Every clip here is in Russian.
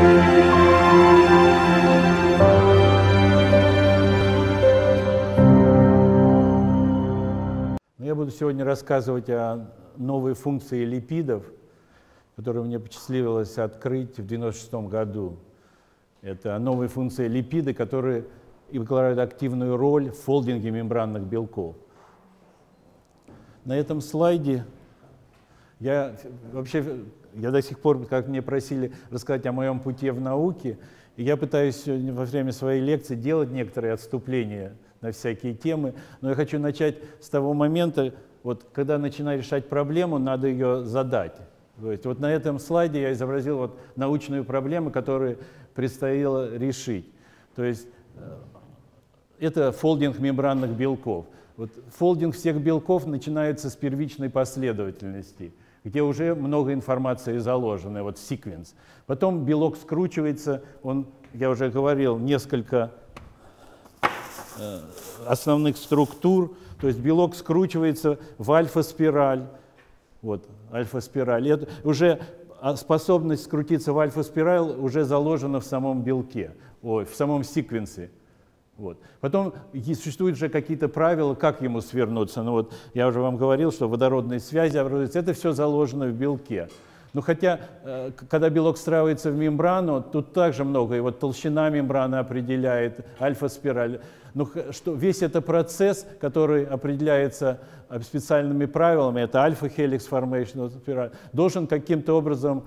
Я буду сегодня рассказывать о новой функции липидов, которую мне посчастливилось открыть в 1996 году. Это новые функции липиды, которые играют активную роль в фолдинге мембранных белков. На этом слайде я до сих пор, как мне просили рассказать о моем пути в науке, и я пытаюсь во время своей лекции делать некоторые отступления на всякие темы, но я хочу начать с того момента, вот, когда начинаю решать проблему, надо ее задать. То есть, вот на этом слайде я изобразил вот научную проблему, которую предстояло решить. То есть это фолдинг мембранных белков. Вот, фолдинг всех белков начинается с первичной последовательности, где уже много информации заложено, вот секвенс. Потом белок скручивается, я уже говорил, несколько основных структур, то есть белок скручивается в альфа-спираль. Вот, альфа-спираль. Это уже способность скрутиться в альфа-спираль уже заложена в самом белке, в самом секвенсе. Вот. Потом существуют же какие-то правила, как ему свернуться. Ну, вот, я уже вам говорил, что водородные связи образуются. Это все заложено в белке. Но хотя, когда белок встраивается в мембрану, тут также много. И вот толщина мембраны определяет, альфа-спираль. Но что весь этот процесс, который определяется специальными правилами, это альфа-хеликс формейшн, должен каким-то образом,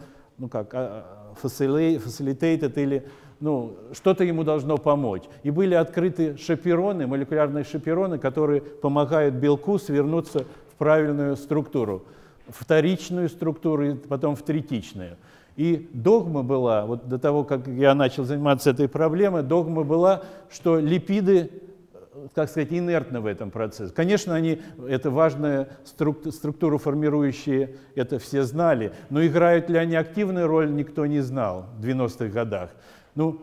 facilitated или что-то ему должно помочь. И были открыты шапероны, молекулярные шапероны, которые помогают белку свернуться в правильную структуру. Вторичную структуру, и потом в третичную. И догма была, вот до того, как я начал заниматься этой проблемой, догма была, что липиды, так сказать, инертны в этом процессе. Конечно, они, это важная структура формирующие, это все знали, но играют ли они активную роль, никто не знал в 90-х годах. Ну,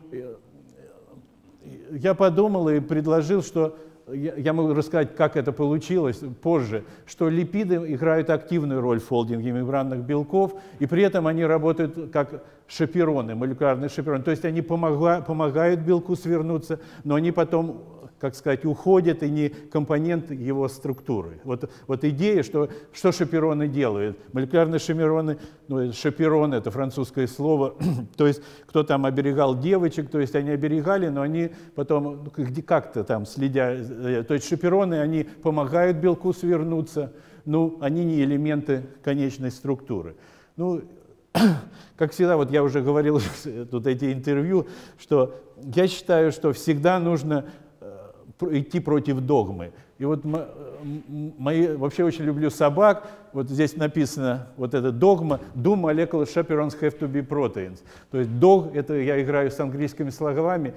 я подумал и предложил, что я могу рассказать, как это получилось позже, что липиды играют активную роль в фолдинге мембранных белков, и при этом они работают как шапероны, молекулярные шапероны. То есть они помогают белку свернуться, но они потом, как сказать, уходят и не компонент его структуры. Вот идея, что шапероны делают. Молекулярные шапероны, шаперон — это французское слово, то есть кто там оберегал девочек, то есть они оберегали, но они потом как-то там следя, то есть шапероны, они помогают белку свернуться, они не элементы конечной структуры. Как всегда, вот я уже говорил тут эти интервью, что я считаю, что всегда нужно идти против догмы. И вот вообще очень люблю собак. Вот здесь написано вот эта догма: do molecular chaperones have to be proteins. То есть dog, это я играю с английскими словами,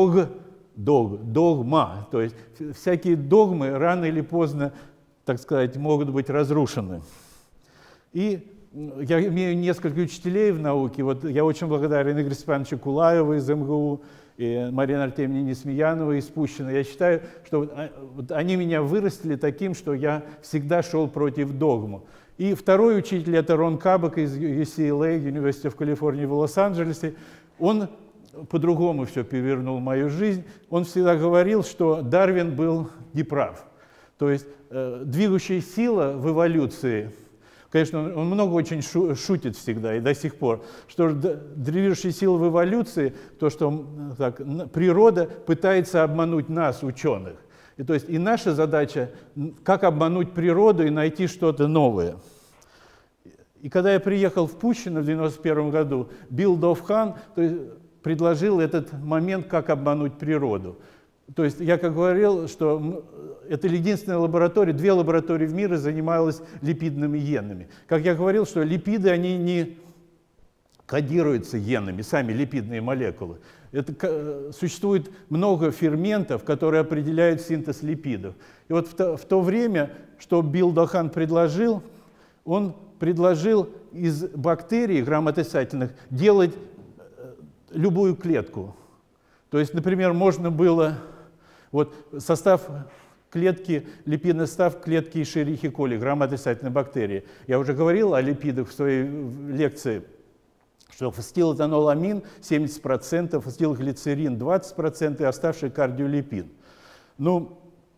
догма. То есть всякие догмы рано или поздно, так сказать, могут быть разрушены. И я имею несколько учителей в науке. Вот я очень благодарен Игорю Степановичу Кулаеву из МГУ, и Марине Артемьевне Несмеяновой из Пущино. Я считаю, что вот они меня вырастили таким, что я всегда шел против догмы. И второй учитель — это Рон Кабак из UCLA, University of California в Лос-Анджелесе. Он по-другому все перевернул мою жизнь. Он всегда говорил, что Дарвин был неправ. То есть двигающая сила в эволюции, конечно, он много очень шутит всегда и до сих пор, что движущая сила в эволюции, то, что природа пытается обмануть нас, ученых. И, то есть, и наша задача — как обмануть природу и найти что-то новое. И когда я приехал в Пущино в 1991 году, Билл Довхан предложил этот момент, как обмануть природу. То есть я как говорил, что это единственная лаборатория, 2 лаборатории в мире занималась липидными генами. Как я говорил, что липиды, они не кодируются генами, сами липидные молекулы. Существует много ферментов, которые определяют синтез липидов. И вот в то время, что Билл Довхан предложил, он предложил из бактерий грамотосательных делать любую клетку. То есть, например, можно было состав клетки, липидный состав клетки Escherichia coli, грамотосательной бактерии. Я уже говорил о липидах в своей лекции, что фосфатилэтаноламин 70%, фосфатилглицерин 20% и оставший кардиолипид. Ну,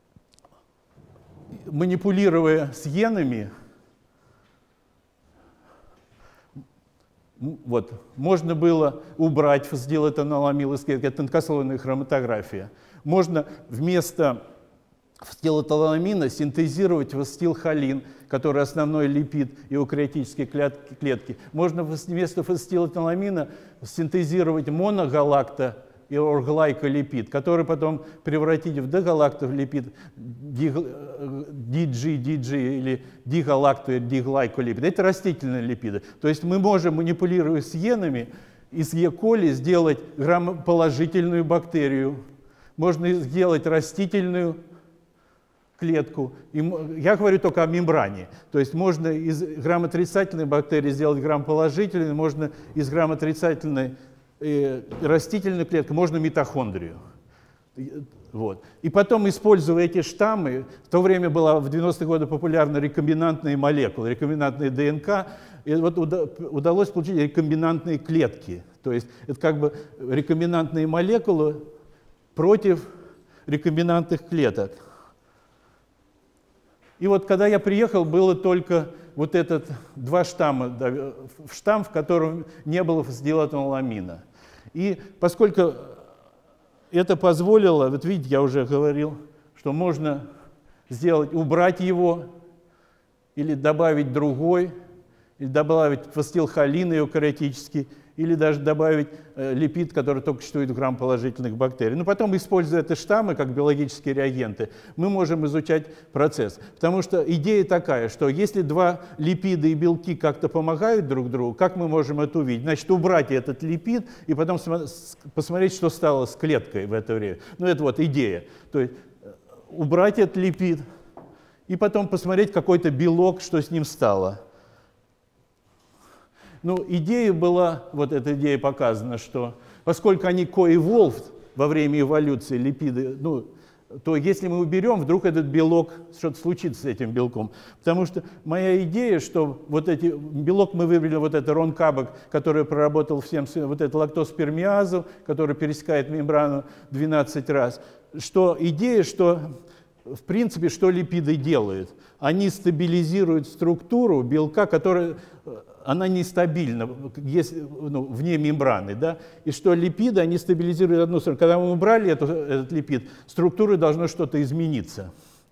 манипулируя с генами, вот, можно было убрать фосфатилэтаноламин из клетки, это тонкослойная хроматография. Можно вместо фосфатилэтаноламина синтезировать фосфатилхолин, который основной липид эукариотической клетки. Можно вместо фосфатилэтаноламина синтезировать моногалакто и орглайколипид, который потом превратить в дегалактолипид, DG или дигалакто- или диглайколипид. Это растительные липиды. То есть мы можем, манипулируя с генами, из Е. коли сделать грамположительную бактерию. Можно сделать растительную клетку. И я говорю только о мембране. То есть можно из грамотрицательной бактерии сделать грамположительную, можно из грамотрицательной растительной клетки, можно митохондрию. Вот. И потом, используя эти штаммы, в то время была в 90-е годы популярна рекомбинантные молекулы, рекомбинантные ДНК, и вот удалось получить рекомбинантные клетки. То есть это как бы рекомбинантные молекулы против рекомбинантных клеток. И вот когда я приехал, было только вот этот два штамма, штамм, в котором не было фосфатилэтаноламина. И поскольку это позволило, вот видите, я уже говорил, что можно сделать, убрать его, или добавить другой, или добавить фосфатилхолин эукариотический, или даже добавить липид, который только существует в грамположительных бактерий. Но потом, используя эти штаммы как биологические реагенты, мы можем изучать процесс. Потому что идея такая, что если два липида и белки как-то помогают друг другу, как мы можем это увидеть? Значит, убрать этот липид и потом посмотреть, что стало с клеткой в это время. Ну, это вот идея. То есть убрать этот липид и потом посмотреть какой-то белок, что с ним стало. Ну, идея была, вот эта идея показана, что поскольку они co-evolved во время эволюции липиды, ну, то если мы уберем, вдруг этот белок, что-то случится с этим белком. Потому что моя идея, что вот эти белок мы выбрали, вот это ронкабок, который проработал всем, вот эту лактоспермиазу, который пересекает мембрану 12 раз, что идея, что в принципе, что липиды делают? Они стабилизируют структуру белка, которая она нестабильна, ну, вне мембраны, да? И что липиды, они стабилизируют одну структуру. Когда мы убрали этот липид, структуры должно что-то измениться.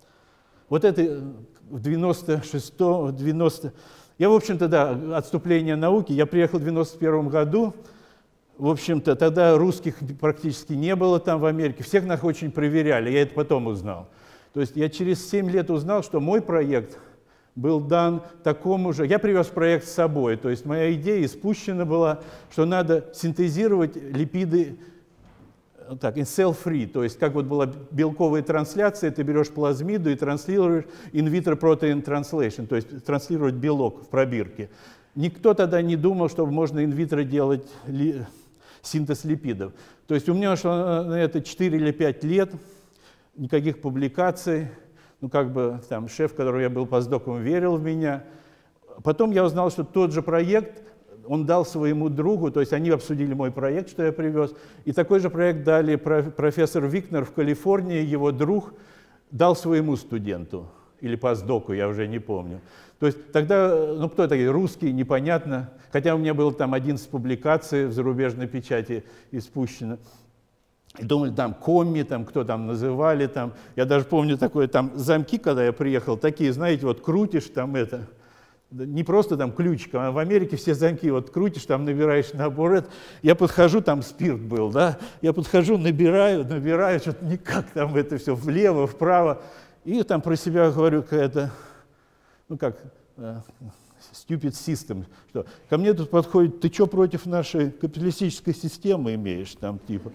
Вот это в 96-м, 90... Я, в общем-то, да, отступление науки. Я приехал в 91 году. В общем-то, тогда русских практически не было там в Америке. Всех нас очень проверяли, я это потом узнал. То есть я через 7 лет узнал, что мой проект был дан такому же. Я привез проект с собой, то есть моя идея испущена была, что надо синтезировать липиды так, in cell-free, то есть как вот была белковая трансляция, ты берешь плазмиду и транслируешь in vitro protein translation, то есть транслировать белок в пробирке. Никто тогда не думал, что можно in vitro делать синтез липидов. То есть у меня ушло на это 4 или 5 лет, никаких публикаций. Ну, как бы там шеф, который я был постдоком, верил в меня. Потом я узнал, что тот же проект он дал своему другу, то есть они обсудили мой проект, что я привез. И такой же проект дали профессор Викнер в Калифорнии, его друг дал своему студенту. Или постдоку, я уже не помню. То есть тогда, ну кто такие, русские, непонятно. Хотя у меня было там 11 публикаций в зарубежной печати испущено. И думали, там комми, там кто там называли, там. Я даже помню такое, там замки, когда я приехал, такие, знаете, вот крутишь там это, не просто там ключиком, а в Америке все замки вот крутишь, там набираешь набор. Я подхожу, там спирт был, да, я подхожу, набираю, что-то никак там это все влево, вправо. И там про себя говорю какая-то, ну как, stupid system, что ко мне тут подходит, ты что против нашей капиталистической системы имеешь, там типа.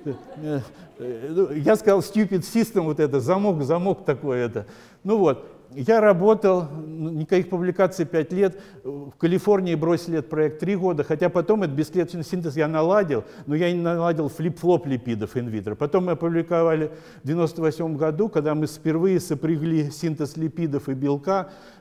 Я сказал stupid system, вот это, замок такой это. Ну вот, я работал, никаких публикаций 5 лет, в Калифорнии бросили этот проект 3 года, хотя потом этот бесклеточный синтез я наладил, но я не наладил флип-флоп липидов инвитро. Потом мы опубликовали в 1998 году, когда мы впервые сопрягли синтез липидов и белка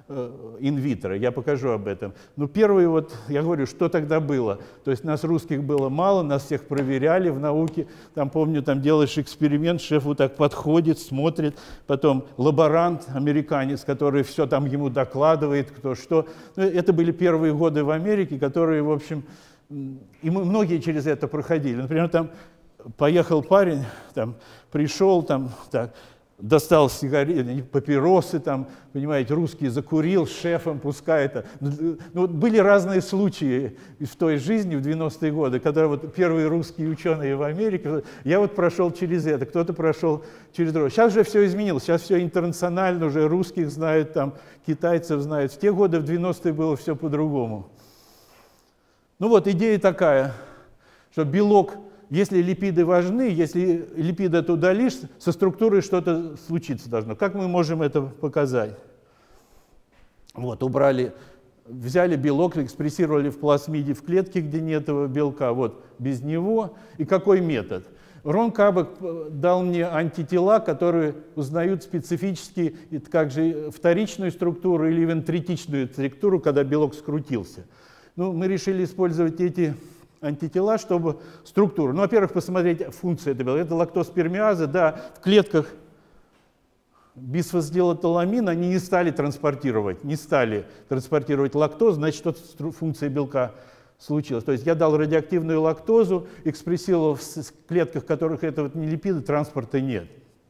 инвитро, я покажу об этом. Но первый, вот, я говорю, что тогда было. То есть нас русских было мало, нас всех проверяли в науке. Там, помню, там делаешь эксперимент, шеф вот так подходит, смотрит, потом лаборант, американец, который все там ему докладывает, кто что. Ну, это были первые годы в Америке, которые, в общем, и мы многие через это проходили. Например, там поехал парень, там, пришел, там, так, достал сигареты, папиросы, там, понимаете, русский закурил с шефом, пускай это. Ну, вот были разные случаи в той жизни в 90-е годы, когда вот первые русские ученые в Америке, я вот прошел через это, кто-то прошел через другое. Сейчас же все изменилось, сейчас все интернационально, уже русских знают, там, китайцев знают. В те годы, в 90-е, было все по-другому. Ну вот, идея такая, что белок, если липиды важны, если липиды ты удалишь, со структурой что-то случиться должно. Как мы можем это показать? Вот, убрали, взяли белок, экспрессировали в плазмиде в клетке, где нет этого белка, вот, без него. И какой метод? Рон Кабак дал мне антитела, которые узнают специфически как же вторичную структуру или третичную структуру, когда белок скрутился. Ну, мы решили использовать эти антитела, чтобы структуру. Ну, во-первых, посмотреть функцию этого белка. Это лактозпермиаза, да, в клетках бисфосфатидилэталамин они не стали транспортировать лактозу, значит, что функция белка случилась. То есть я дал радиоактивную лактозу, экспрессировал в клетках, в которых этого не липиды, транспорта нет.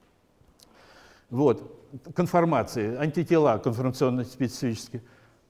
Вот, конформации, антитела конформационно-специфические.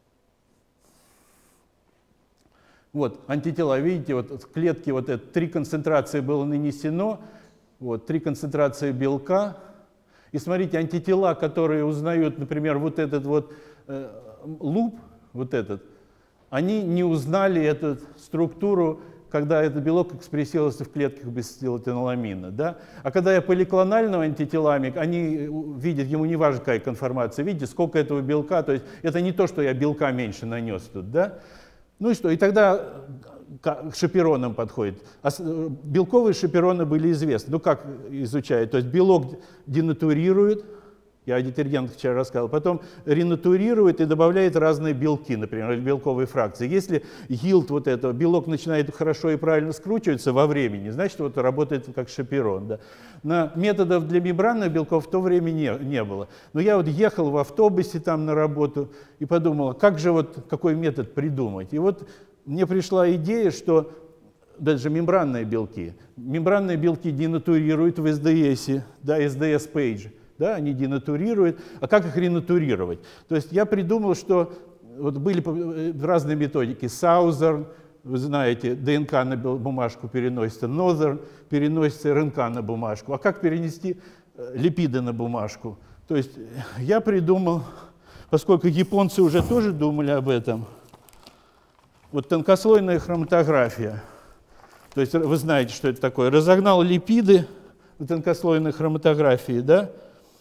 Вот, антитела, видите, вот в клетке вот это 3 концентрации было нанесено, вот, 3 концентрации белка. И смотрите, антитела, которые узнают, например, вот этот вот луп, вот этот, они не узнали эту структуру, когда этот белок экспрессировался в клетках бисфосфатидилэталамина, да? А когда я поликлонального антителами, они видят, ему не важно, какая конформация, видите, сколько этого белка, то есть это не то, что я белка меньше нанес тут, да? Ну и что? И тогда к шаперонам подходит. Белковые шапероны были известны. Ну как изучают? То есть белок денатурирует, я о детергентах вчера рассказывал, потом ренатурирует и добавляет разные белки, например, белковые фракции. Если yield вот этого, белок начинает хорошо и правильно скручиваться во времени, значит, вот работает как шаперон. Да. На методов для мембранных белков в то время не было. Но я вот ехал в автобусе там на работу и подумал, как же вот какой метод придумать. И вот мне пришла идея, что даже мембранные белки денатурируют в СДС, да, SDS-page. Да, они денатурируют. А как их ренатурировать? То есть я придумал, что вот были разные методики. Southern, вы знаете, ДНК на бумажку переносится, Northern переносится РНК на бумажку. А как перенести липиды на бумажку? То есть я придумал, поскольку японцы уже тоже думали об этом, вот тонкослойная хроматография. То есть вы знаете, что это такое. Разогнал липиды в тонкослойной хроматографии, да?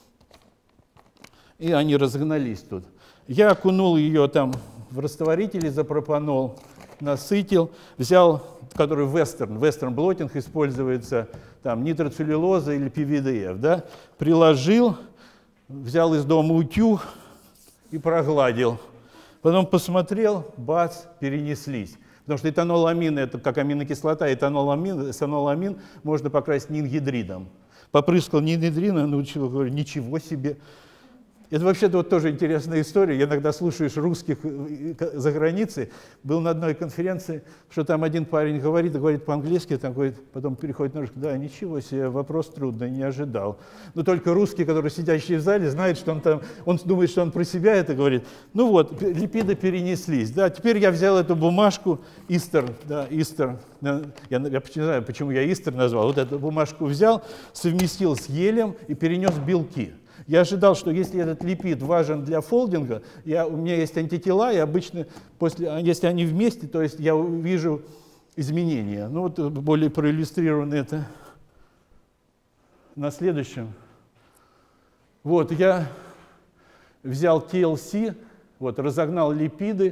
И они разогнались тут. Я окунул ее там в растворитель изопропанол, насытил, взял, который вестерн блотинг используется, там нитроцеллюлоза или PVDF, да, приложил, взял из дома утюг и прогладил. Потом посмотрел, бац, перенеслись. Потому что этаноламин, это как аминокислота, этаноламин можно покрасить нингидридом. Попрыскал нингидрином, научил, говорю, ничего себе. Это вообще-то вот тоже интересная история. Я иногда слушаешь русских за границей. Был на одной конференции, что там один парень говорит по-английски, там говорит, потом переходит на русский. Да, ничего себе, вопрос трудный, не ожидал. Но только русский, который сидящий в зале, знает, что он там, он думает, что он про себя это говорит. Ну вот, липиды перенеслись. Да, теперь я взял эту бумажку, Истер, да, Истер. Я не знаю, почему я Истер назвал. Вот эту бумажку взял, совместил с гелем и перенес белки. Я ожидал, что если этот липид важен для фолдинга, у меня есть антитела, и обычно, если они вместе, то есть я увижу изменения. Ну вот более проиллюстрировано это на следующем. Вот я взял TLC, вот, разогнал липиды,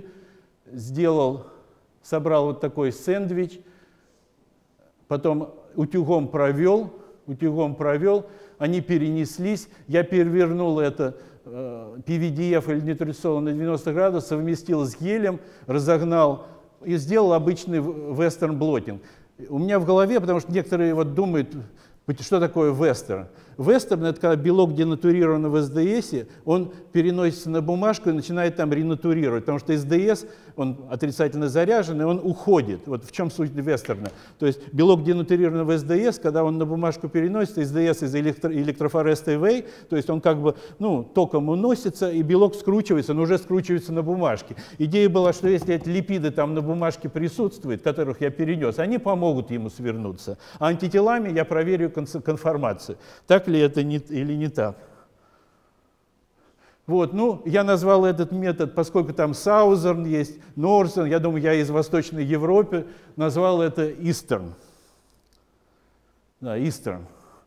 собрал вот такой сэндвич, потом утюгом провел, они перенеслись, я перевернул это PVDF или нитроцилол на 90 градусов, совместил с гелем, разогнал и сделал обычный western blotting. У меня в голове, потому что некоторые вот думают, что такое вестерн. Вестерн — это когда белок денатурирован в СДС, он переносится на бумажку и начинает там ренатурировать, потому что СДС, он отрицательно заряжен, и он уходит. Вот в чем суть вестерна. То есть белок денатурирован в СДС, когда он на бумажку переносится, СДС из электрофорез away, то есть он как бы, ну, током уносится, и белок скручивается, но уже скручивается на бумажке. Идея была, что если эти липиды там на бумажке присутствуют, которых я перенес, они помогут ему свернуться. А антителами я проверю конформацию. Так ли это или не так? Вот, ну, я назвал этот метод, поскольку там Southern есть, Northern, я думаю, я из Восточной Европы, назвал это Eastern. Да, Eastern.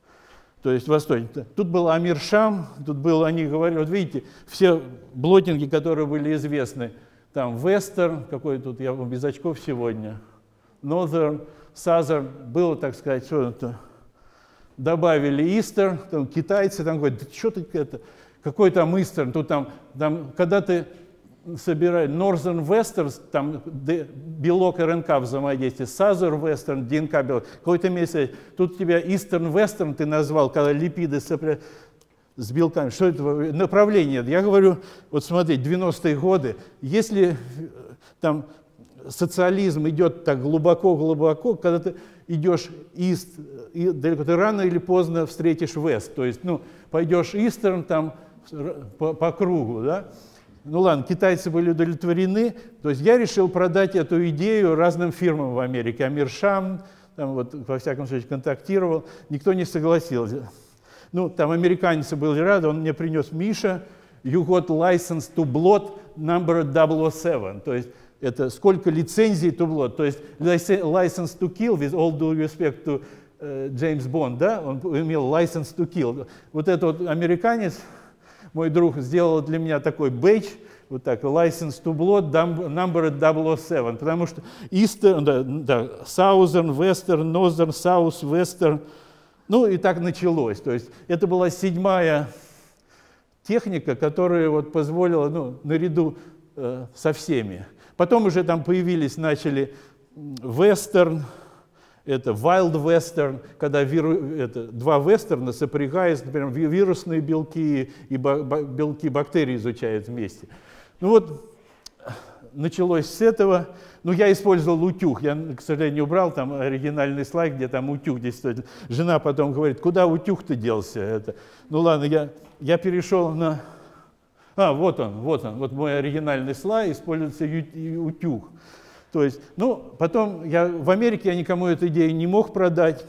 То есть восточный. Тут был Амир Шам, тут был, они говорили, вот видите, все блотинги, которые были известны, там Western, какой тут, я без очков сегодня, Northern, Southern, было, так сказать, что-то. Добавили Eastern, там китайцы там говорят, да что ты это, какой там Eastern, тут там когда ты собираешь Northern Western, там белок РНК взаимодействие, Southern Western, ДНК белок, какой-то месяц, тут у тебя Eastern Western ты назвал, когда липиды с белками, что это направление? Я говорю, вот смотри, 90-е годы, если там социализм идет так глубоко-глубоко, когда ты идешь east, и далеко, ты рано или поздно встретишь west. То есть, ну, пойдешь eastern там по кругу, да? Ну ладно, китайцы были удовлетворены. То есть я решил продать эту идею разным фирмам в Америке. Амир Шам, там вот, во всяком случае, контактировал. Никто не согласился. Ну, там американцы были рады, он мне принес Миша. You got license to blot number 007. То есть это сколько лицензий to blot. То есть license to kill, with all due respect to Джеймс Бонд, да, он имел license to kill. Вот этот вот американец, мой друг, сделал для меня такой бейдж, вот так, license to blot, number 007, потому что Eastern, да, Southern, Western, Northern, South, Western, ну и так началось. То есть это была 7-я техника, которая вот позволила, ну, наряду со всеми. Потом уже там появились, начали Western, это Wild Western, когда два вестерна сопрягаясь, например, вирусные белки и белки бактерий изучают вместе. Ну вот, началось с этого. Ну, я использовал утюг. Я, к сожалению, убрал там оригинальный слайд, где там утюг действительно. Жена потом говорит, куда утюг-то делся? Это. Ну ладно, я перешел на... вот он, вот мой оригинальный слайд, используется утюг. То есть, ну, потом в Америке я никому эту идею не мог продать,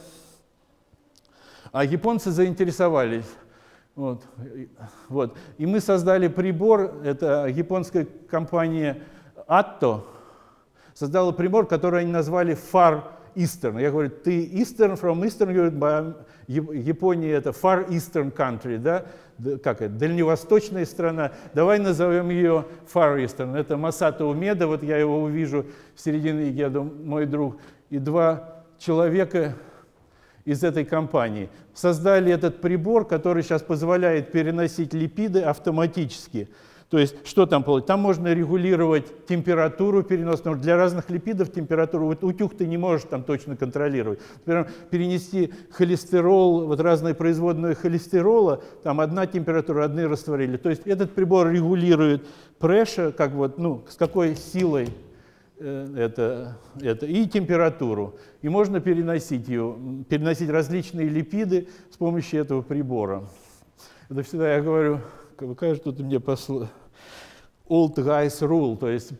а японцы заинтересовались. Вот. И мы создали прибор, это японская компания Atto, создала прибор, который они назвали Far Eastern. Я говорю, ты Eastern, from Eastern, говорит, Япония это Far Eastern country, да? Как это, дальневосточная страна, давай назовем ее Far Eastern. Это Масато Умеда, вот я его увижу в середине, я думаю, мой друг, и 2 человека из этой компании создали этот прибор, который сейчас позволяет переносить липиды автоматически. То есть, что там получится? Там можно регулировать температуру переноса, потому что для разных липидов температуру, вот утюг ты не можешь там точно контролировать. Например, перенести холестерол, вот разные производные холестерола, там одна температура, одни растворили. То есть этот прибор регулирует pressure, как вот, ну, с какой силой это, и температуру. И можно переносить различные липиды с помощью этого прибора. Это всегда я говорю, кажется, тут мне послал old guys rule, то есть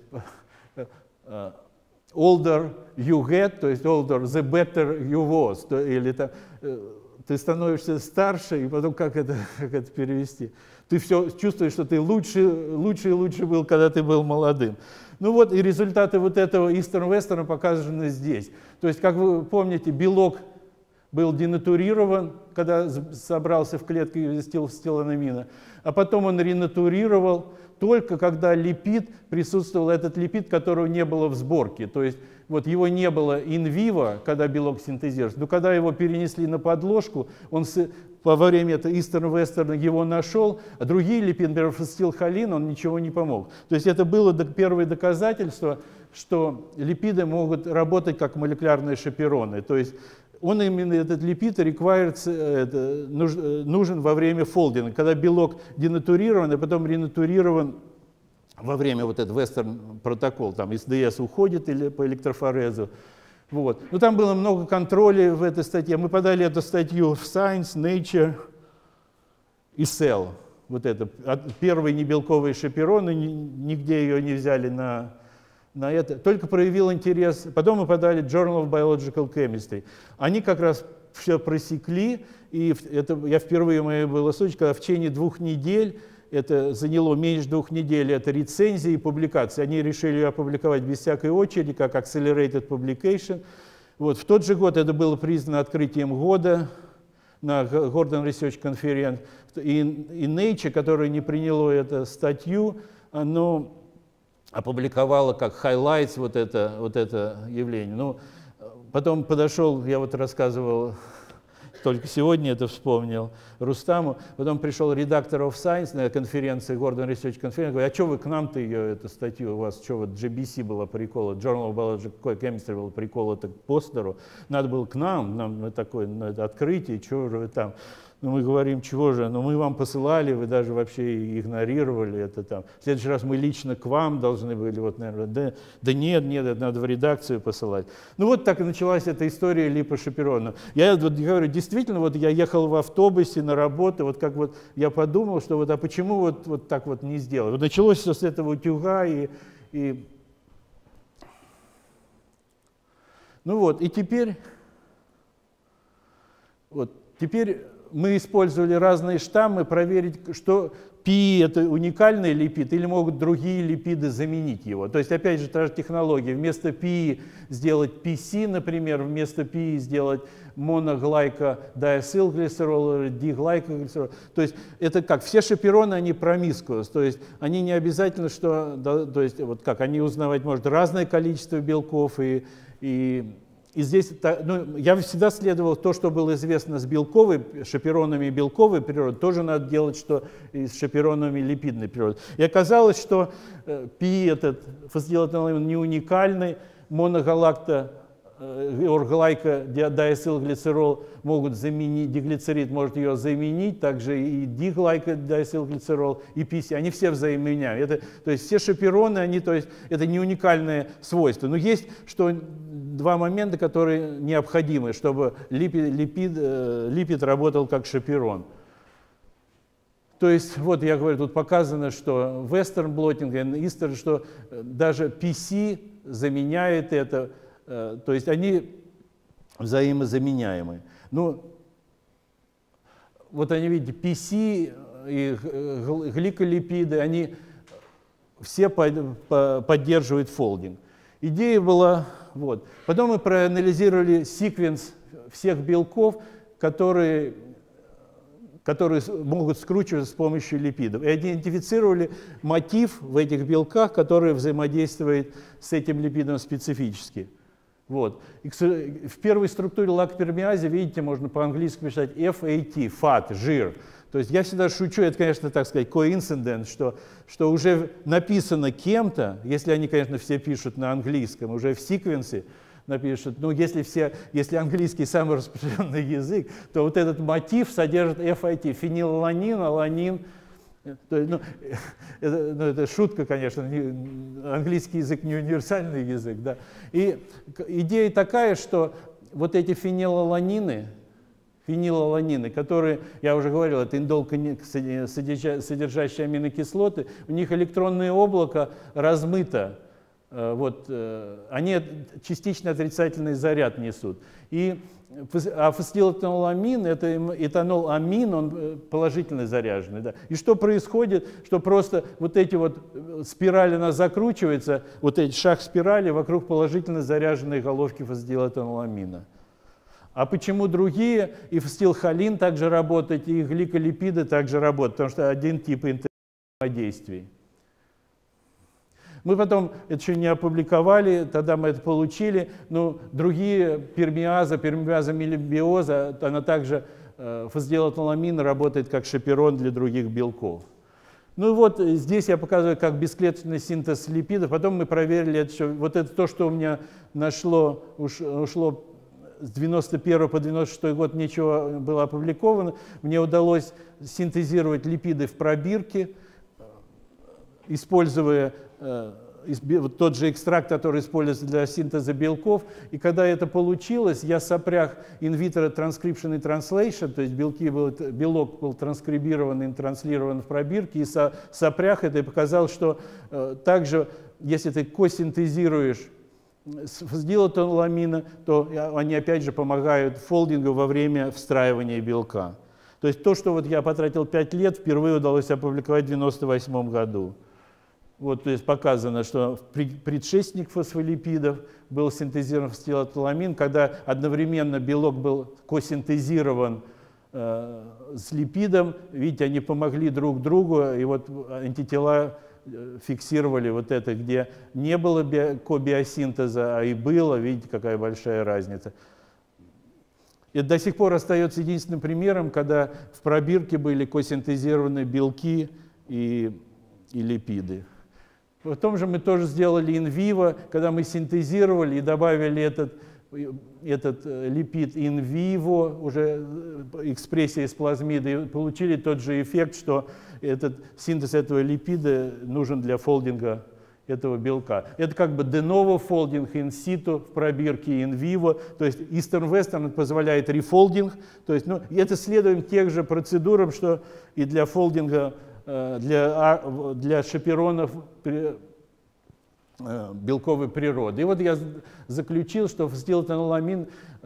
older you get, то есть older the better you was, или там, ты становишься старше, и потом как это перевести? Ты все чувствуешь, что ты лучше и лучше был, когда ты был молодым. Ну вот и результаты вот этого Eastern-Western показаны здесь. То есть, как вы помните, белок был денатурирован, когда собрался в клетке стиланамина, а потом он ренатурировал только когда присутствовал этот липид, которого не было в сборке. То есть вот его не было in vivo, когда белок синтезируется, но когда его перенесли на подложку, он во время этого Eastern-Western его нашел, а другие липиды, например, фосфатилхолин, он ничего не помог. То есть это было первое доказательство, что липиды могут работать как молекулярные шапероны. То есть он именно, этот липид, нужен во время фолдинга, когда белок денатурирован, а потом ренатурирован во время вот этого Western протокол, там из ДС уходит или по электрофорезу. Вот. Ну, там было много контролей в этой статье. Мы подали эту статью в Science, Nature и Cell. Вот это. Первые небелковые шапероны, нигде ее не взяли на это. Только проявил интерес. Потом мы подали Journal of Biological Chemistry. Они как раз все просекли. И это, я впервые, моя была случай, когда в течение 2 недель, это заняло меньше 2 недель, это рецензии и публикации. Они решили ее опубликовать без всякой очереди, как Accelerated Publication. Вот. В тот же год это было признано открытием года на Gordon Research Conference. И Nature, которое не приняло эту статью, оно опубликовало как highlights вот это явление. Ну, потом подошел, я вот рассказывал, только сегодня это вспомнил, Рустаму. Потом пришел редактор of Science на конференции, Gordon Research Conference, говорит, а что вы к нам-то ее, эту статью, у вас что, вот GBC была прикола, Journal of Biological Chemistry была прикола к постеру, надо было к нам на такое на открытие, чего же вы там. Ну, мы говорим, чего же, ну, мы вам посылали, вы даже вообще игнорировали это там. В следующий раз мы лично к вам должны были, вот, наверное, да нет, это надо в редакцию посылать. Ну, вот так и началась эта история липошаперона. Я вот говорю, действительно, вот я ехал в автобусе на работу, вот как вот я подумал, что вот, а почему вот так вот не сделать? Вот началось все с этого утюга и... Ну вот, и теперь мы использовали разные штаммы, проверить, что пи это уникальный липид или могут другие липиды заменить его. То есть, опять же, та же технология. Вместо пи сделать PC, например, вместо пи сделать моноглайкодиацилглицерол или диглайкоглицерол. То есть, это как? Все шапероны, они промискуус. То есть, они не обязательно, что... То есть, вот как? Они узнавать может разное количество белков и здесь, ну, я всегда следовал то, что было известно с шаперонами белковой природы, тоже надо делать, что и с шаперонами липидной природы. И оказалось, что пи, этот фосфатилхолин, не уникальный, моноглайкодиацилглицерол могут заменить, диглицерид может ее заменить, также и диглайкодиацилглицерол, и PC, они все взаимоменяют. То есть все шапероны, то есть это не уникальное свойство. Но есть два момента, которые необходимы, чтобы липид работал как шаперон. То есть, вот я говорю, тут показано, что Western blotting и Eastern, что даже PC заменяет это, то есть они взаимозаменяемы. Ну, вот они, видите, PC и гликолипиды, они все поддерживают фолдинг. Идея была, вот. Потом мы проанализировали секвенс всех белков, которые могут скручиваться с помощью липидов. И идентифицировали мотив в этих белках, который взаимодействует с этим липидом специфически. Вот. И в первой структуре лактопермиаза, видите, можно по-английски писать FAT, фат, жир. То есть я всегда шучу, это, конечно, так сказать, coincidence, что уже написано кем-то, если они, конечно, все пишут на английском, уже в секвенсе напишут, ну, если английский самый распространенный язык, то вот этот мотив содержит FIT, фенилаланин, аланин. Это шутка, конечно, английский язык не универсальный язык. Да. И идея такая, что вот эти фенилаланины, которые, я уже говорил, это индол-содержащие аминокислоты, у них электронное облако размыто. Вот, они частично отрицательный заряд несут. А фосфатилэтаноламин, это этанол-амин, он положительно заряженный. Да. И что происходит? Что просто вот эти вот спирали, она закручивается, вот эти шаг спирали вокруг положительно заряженной головки фосфатилэтаноламина. А почему другие? И фосфатилхолин также работает, и гликолипиды также работают, потому что один тип взаимодействий. Мы потом это еще не опубликовали, тогда мы это получили, но другие пермиаза мелибиоза, она также фосфатидилэтиламин работает как шаперон для других белков. Ну и вот здесь я показываю, как бесклеточный синтез липидов. Потом мы проверили это все. Вот это то, что у меня ушло с 91 по 96 год, ничего было опубликовано. Мне удалось синтезировать липиды в пробирке, используя тот же экстракт, который используется для синтеза белков. И когда это получилось, я сопряг in vitro transcription и translation, то есть белок был транскрибирован и транслирован в пробирке, и сопряг это и показал, что также, если ты косинтезируешь фосфатидилэтиламина, то они опять же помогают фолдингу во время встраивания белка. То есть то, что вот я потратил 5 лет, впервые удалось опубликовать в 1998 году. Вот, то есть показано, что предшественник фосфолипидов был синтезирован фосфатидилэтиламин, когда одновременно белок был косинтезирован с липидом. Видите, они помогли друг другу, и вот антитела фиксировали вот это, где не было кобиосинтеза, а и было. Видите, какая большая разница. Это до сих пор остается единственным примером, когда в пробирке были косинтезированы белки и липиды. Потом же мы тоже сделали in-vivo, когда мы синтезировали и добавили этот липид in-vivo, уже экспрессия из плазмида, и получили тот же эффект, что синтез этого липида нужен для фолдинга этого белка. Это как бы de novo фолдинг in situ в пробирке in vivo, то есть Eastern-Western позволяет рефолдинг, то есть, это следуем тех же процедурам, что и для фолдинга, для шаперонов белковой природы. И вот я заключил, что фосфатидилэтиламин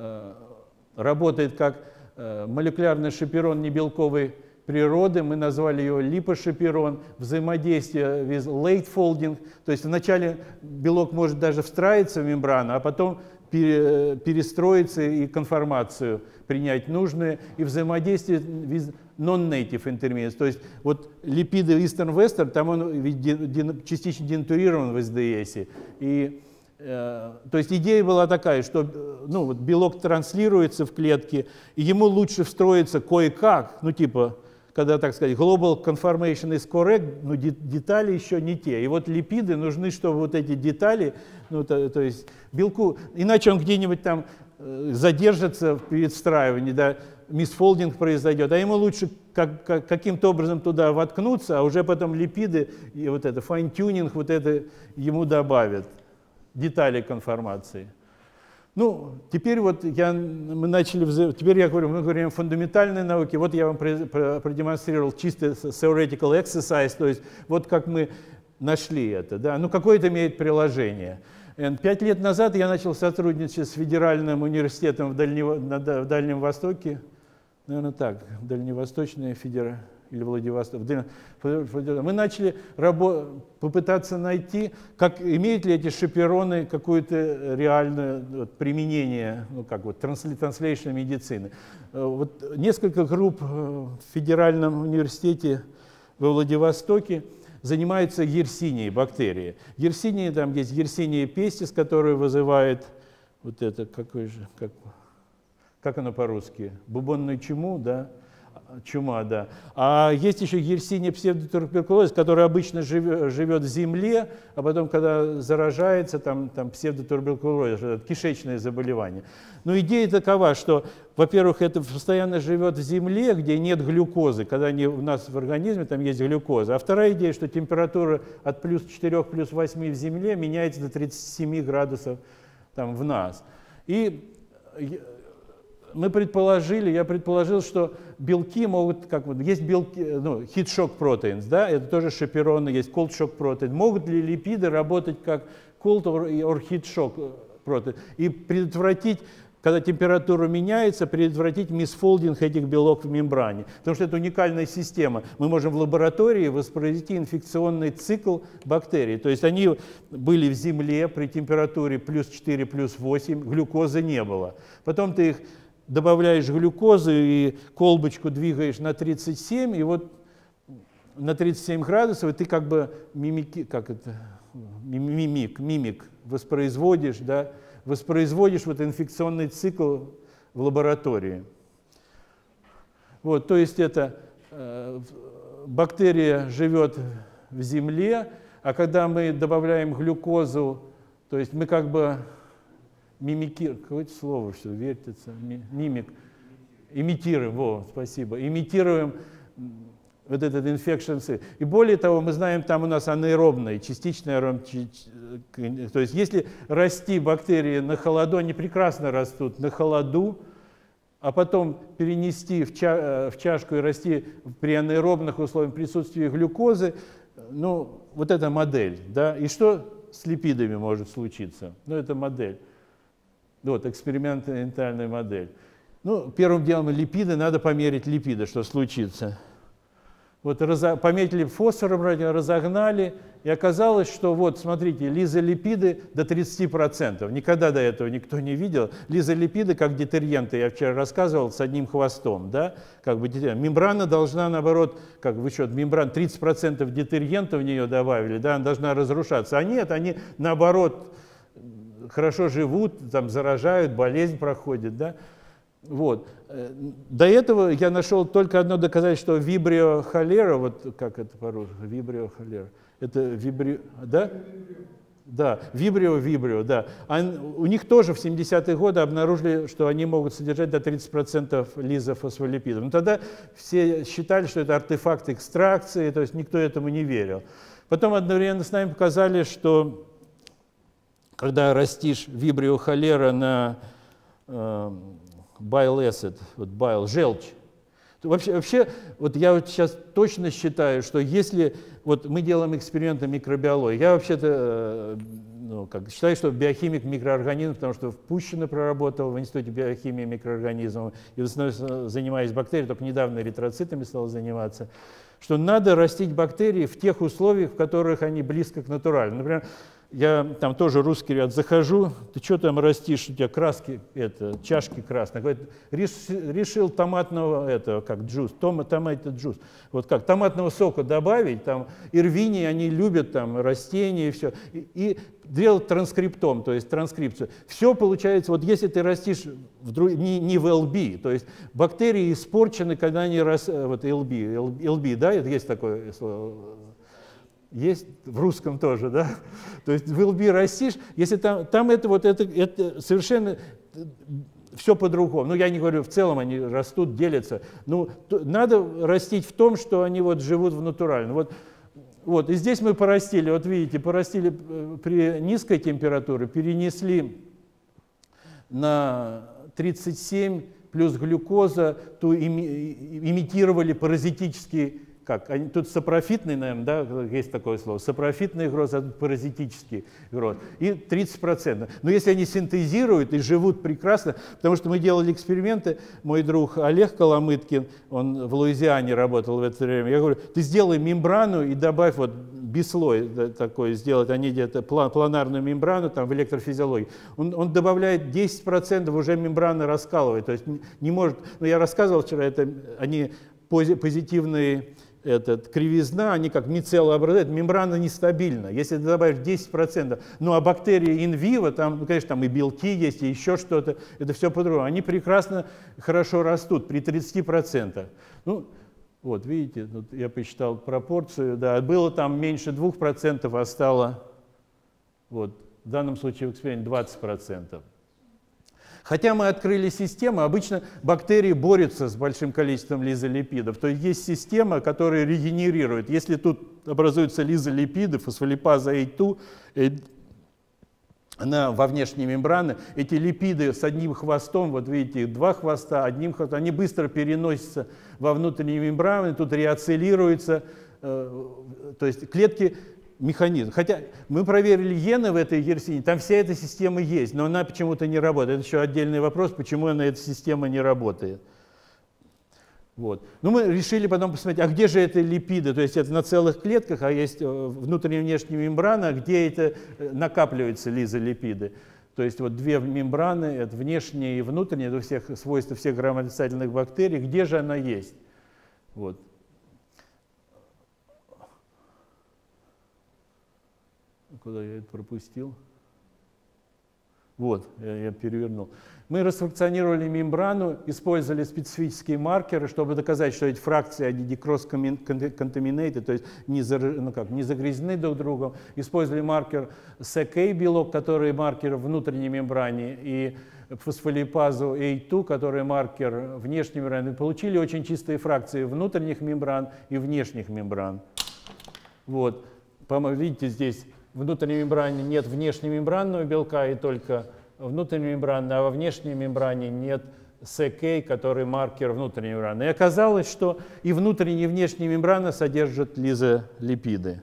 работает как молекулярный шаперон небелковой природы. Мы назвали его липошаперон. Взаимодействие with late folding. То есть вначале белок может даже встраиваться в мембрану, а потом перестроиться и конформацию принять нужную. И взаимодействие with non-native intermediates. То есть вот липиды Eastern-Western, там он частично денатурирован в СДС. И то есть идея была такая, что вот белок транслируется в клетке, и ему лучше встроиться кое-как, типа, когда, так сказать, global conformation is correct, но детали еще не те. И вот липиды нужны, чтобы вот эти детали, то есть белку, иначе он где-нибудь там задержится перед встраиванием, да, мисфолдинг произойдет, а ему лучше каким-то образом туда воткнуться, а уже потом липиды и вот это fine-tuning, вот это ему добавят детали конформации. Теперь вот теперь мы говорим о фундаментальной науке. Вот я вам продемонстрировал чисто theoretical exercise, то есть вот как мы нашли это, да, какое это имеет приложение. 5 лет назад я начал сотрудничать с Федеральным университетом в Дальнем Востоке, наверное так, Дальневосточная федерация, или Владивосток. Мы начали попытаться найти, имеют ли эти шапероны какое-то реальное применение, translation медицины. Вот несколько групп в Федеральном университете во Владивостоке занимаются yersinia бактерией. Yersinia, там есть Yersinia pestis, которая вызывает вот это, как оно по-русски? Бубонную чуму, да? Чума, да. А есть еще Yersinia псевдотуберкулез, который обычно живет в земле, а потом, когда заражается, там псевдотуберкулез, кишечное заболевание. Но идея такова, что, во-первых, это постоянно живет в земле, где нет глюкозы, когда у нас в организме там есть глюкоза. А вторая идея, что температура от плюс 4, плюс 8 в земле меняется до 37 градусов там, в нас. И я предположил, что белки могут, есть белки, heat shock proteins, да, это тоже шапероны, есть cold shock protein. Могут ли липиды работать как cold or heat shock protein и предотвратить, когда температура меняется, предотвратить мисфолдинг этих белков в мембране? Потому что это уникальная система. Мы можем в лаборатории воспроизвести инфекционный цикл бактерий. То есть они были в земле при температуре плюс 4, плюс 8, глюкозы не было. Потом ты их добавляешь глюкозу и колбочку двигаешь на 37, и вот на 37 градусов, и ты как бы мимик воспроизводишь, да, вот инфекционный цикл в лаборатории. Вот, то есть это бактерия живет в земле, а когда мы добавляем глюкозу, то есть мы как бы мимикируем, какое-то слово все вертится, мимик, имитируем, спасибо, имитируем вот этот infection state. И более того, мы знаем, там у нас анаэробный, частичный аэробный, то есть если расти бактерии на холоду, они прекрасно растут на холоду, а потом перенести в чашку и расти при анаэробных условиях в присутствии глюкозы, ну, вот эта модель, да, и что с липидами может случиться? Ну, это модель, вот, экспериментальная модель. Ну, первым делом липиды, надо померить липиды, что случится. Вот пометили фосфором, разогнали, и оказалось, что вот, смотрите, лизолипиды до 30%. Никогда до этого никто не видел. Лизолипиды, как детергенты, я вчера рассказывал, с одним хвостом, да, как бы мембрана должна, наоборот, как вы что, мембрана 30% детергента в нее добавили, да, она должна разрушаться. А нет, они, наоборот, хорошо живут, там, заражают, болезнь проходит, да. Вот. До этого я нашел только одно доказательство вибрио холера, вот как это по-русски, вибрио холера. Это вибрио, да? Да, вибрио, да. У них тоже в 70-е годы обнаружили, что они могут содержать до 30% лизофосфолипидов. Но тогда все считали, что это артефакт экстракции, то есть никто этому не верил. Потом одновременно с нами показали, что когда растишь вибрио холера на bile acid, вот bile, желчь. Вообще, вот я вот сейчас точно считаю, что если вот мы делаем эксперименты микробиологии, я вообще-то ну, считаю, что биохимик микроорганизмов, потому что в Пущино проработал в Институте биохимии микроорганизмов, и в основном занимаюсь бактериями, только недавно эритроцитами стал заниматься, что надо растить бактерии в тех условиях, в которых они близко к натуральным. Например, я там тоже русский ряд захожу, ты что там растишь, у тебя краски, чашки красные. Говорит, решил томатного, как джус, томатный джус. Вот как, томатного сока добавить, там, ирвини, они любят там растения и все. И делать транскриптом, то есть транскрипцию. Все получается, вот если ты растишь не в LB, то есть бактерии испорчены, когда они растут, вот LB, да, это есть такое слово? Есть в русском тоже, да? То есть в LB растишь, если там это совершенно все по-другому. Ну, я не говорю, в целом они растут, делятся. Ну, надо растить в том, что они вот живут в натуральном. Вот, и здесь мы порастили, вот видите, порастили при низкой температуре, перенесли на 37 плюс глюкоза, то имитировали паразитический. Тут сапрофитный, наверное, да, есть такое слово, сапрофитный гроз, а паразитический гроз, и 30%. Но если они синтезируют и живут прекрасно, потому что мы делали эксперименты, мой друг Олег Коломыткин, он в Луизиане работал в это время, я говорю, ты сделай мембрану и добавь вот бислой такой сделать, они где-то планарную мембрану там в электрофизиологии. Он добавляет 10%, уже мембрана раскалывает, то есть не может, ну я рассказывал вчера, они позитивные, кривизна, они как мицеллообразуют, мембрана нестабильна. Если ты добавишь 10%, ну а бактерии инвиво, там, ну, конечно, там и белки есть, и еще что-то, это все по-другому. Они прекрасно, хорошо растут при 30%. Ну, вот, видите, тут я посчитал пропорцию, да, было там меньше 2%, а стало, вот, в данном случае в эксперименте 20%. Хотя мы открыли систему, обычно бактерии борются с большим количеством лизолипидов. То есть система, которая регенерирует. Если тут образуются лизолипиды, фосфолипаза A2, она во внешней мембране, эти липиды с одним хвостом, вот видите, два хвоста, одним хвостом, они быстро переносятся во внутренние мембраны, тут реацилируются, то есть клетки... Механизм. Хотя мы проверили гены в этой ерсине, там вся эта система есть, но она почему-то не работает. Это еще отдельный вопрос, почему эта система не работает. Вот. Ну, мы решили потом посмотреть, а где же это липиды? То есть это на целых клетках, а есть внутренняя и внешняя мембрана, где это накапливаются лизолипиды. То есть вот две мембраны, это внешняя и внутренняя, это всех свойства всех грамотрицательных бактерий, где же она есть? Вот. Куда я это пропустил? Вот, я перевернул. Мы расфракционировали мембрану, использовали специфические маркеры, чтобы доказать, что эти фракции, они не cross-contaminated, то есть не загрязнены друг другом. Использовали маркер SEC белок, который маркер внутренней мембране, и фосфолипазу A2, который маркер внешней мембраны. Получили очень чистые фракции внутренних мембран и внешних мембран. Вот. Видите, здесь в внутренней мембране нет внешнемембранного белка и только внутреннемембранный, а во внешней мембране нет SEC, который маркер внутренней мембраны. И оказалось, что и внутренняя и внешняя мембрана содержат лизолипиды.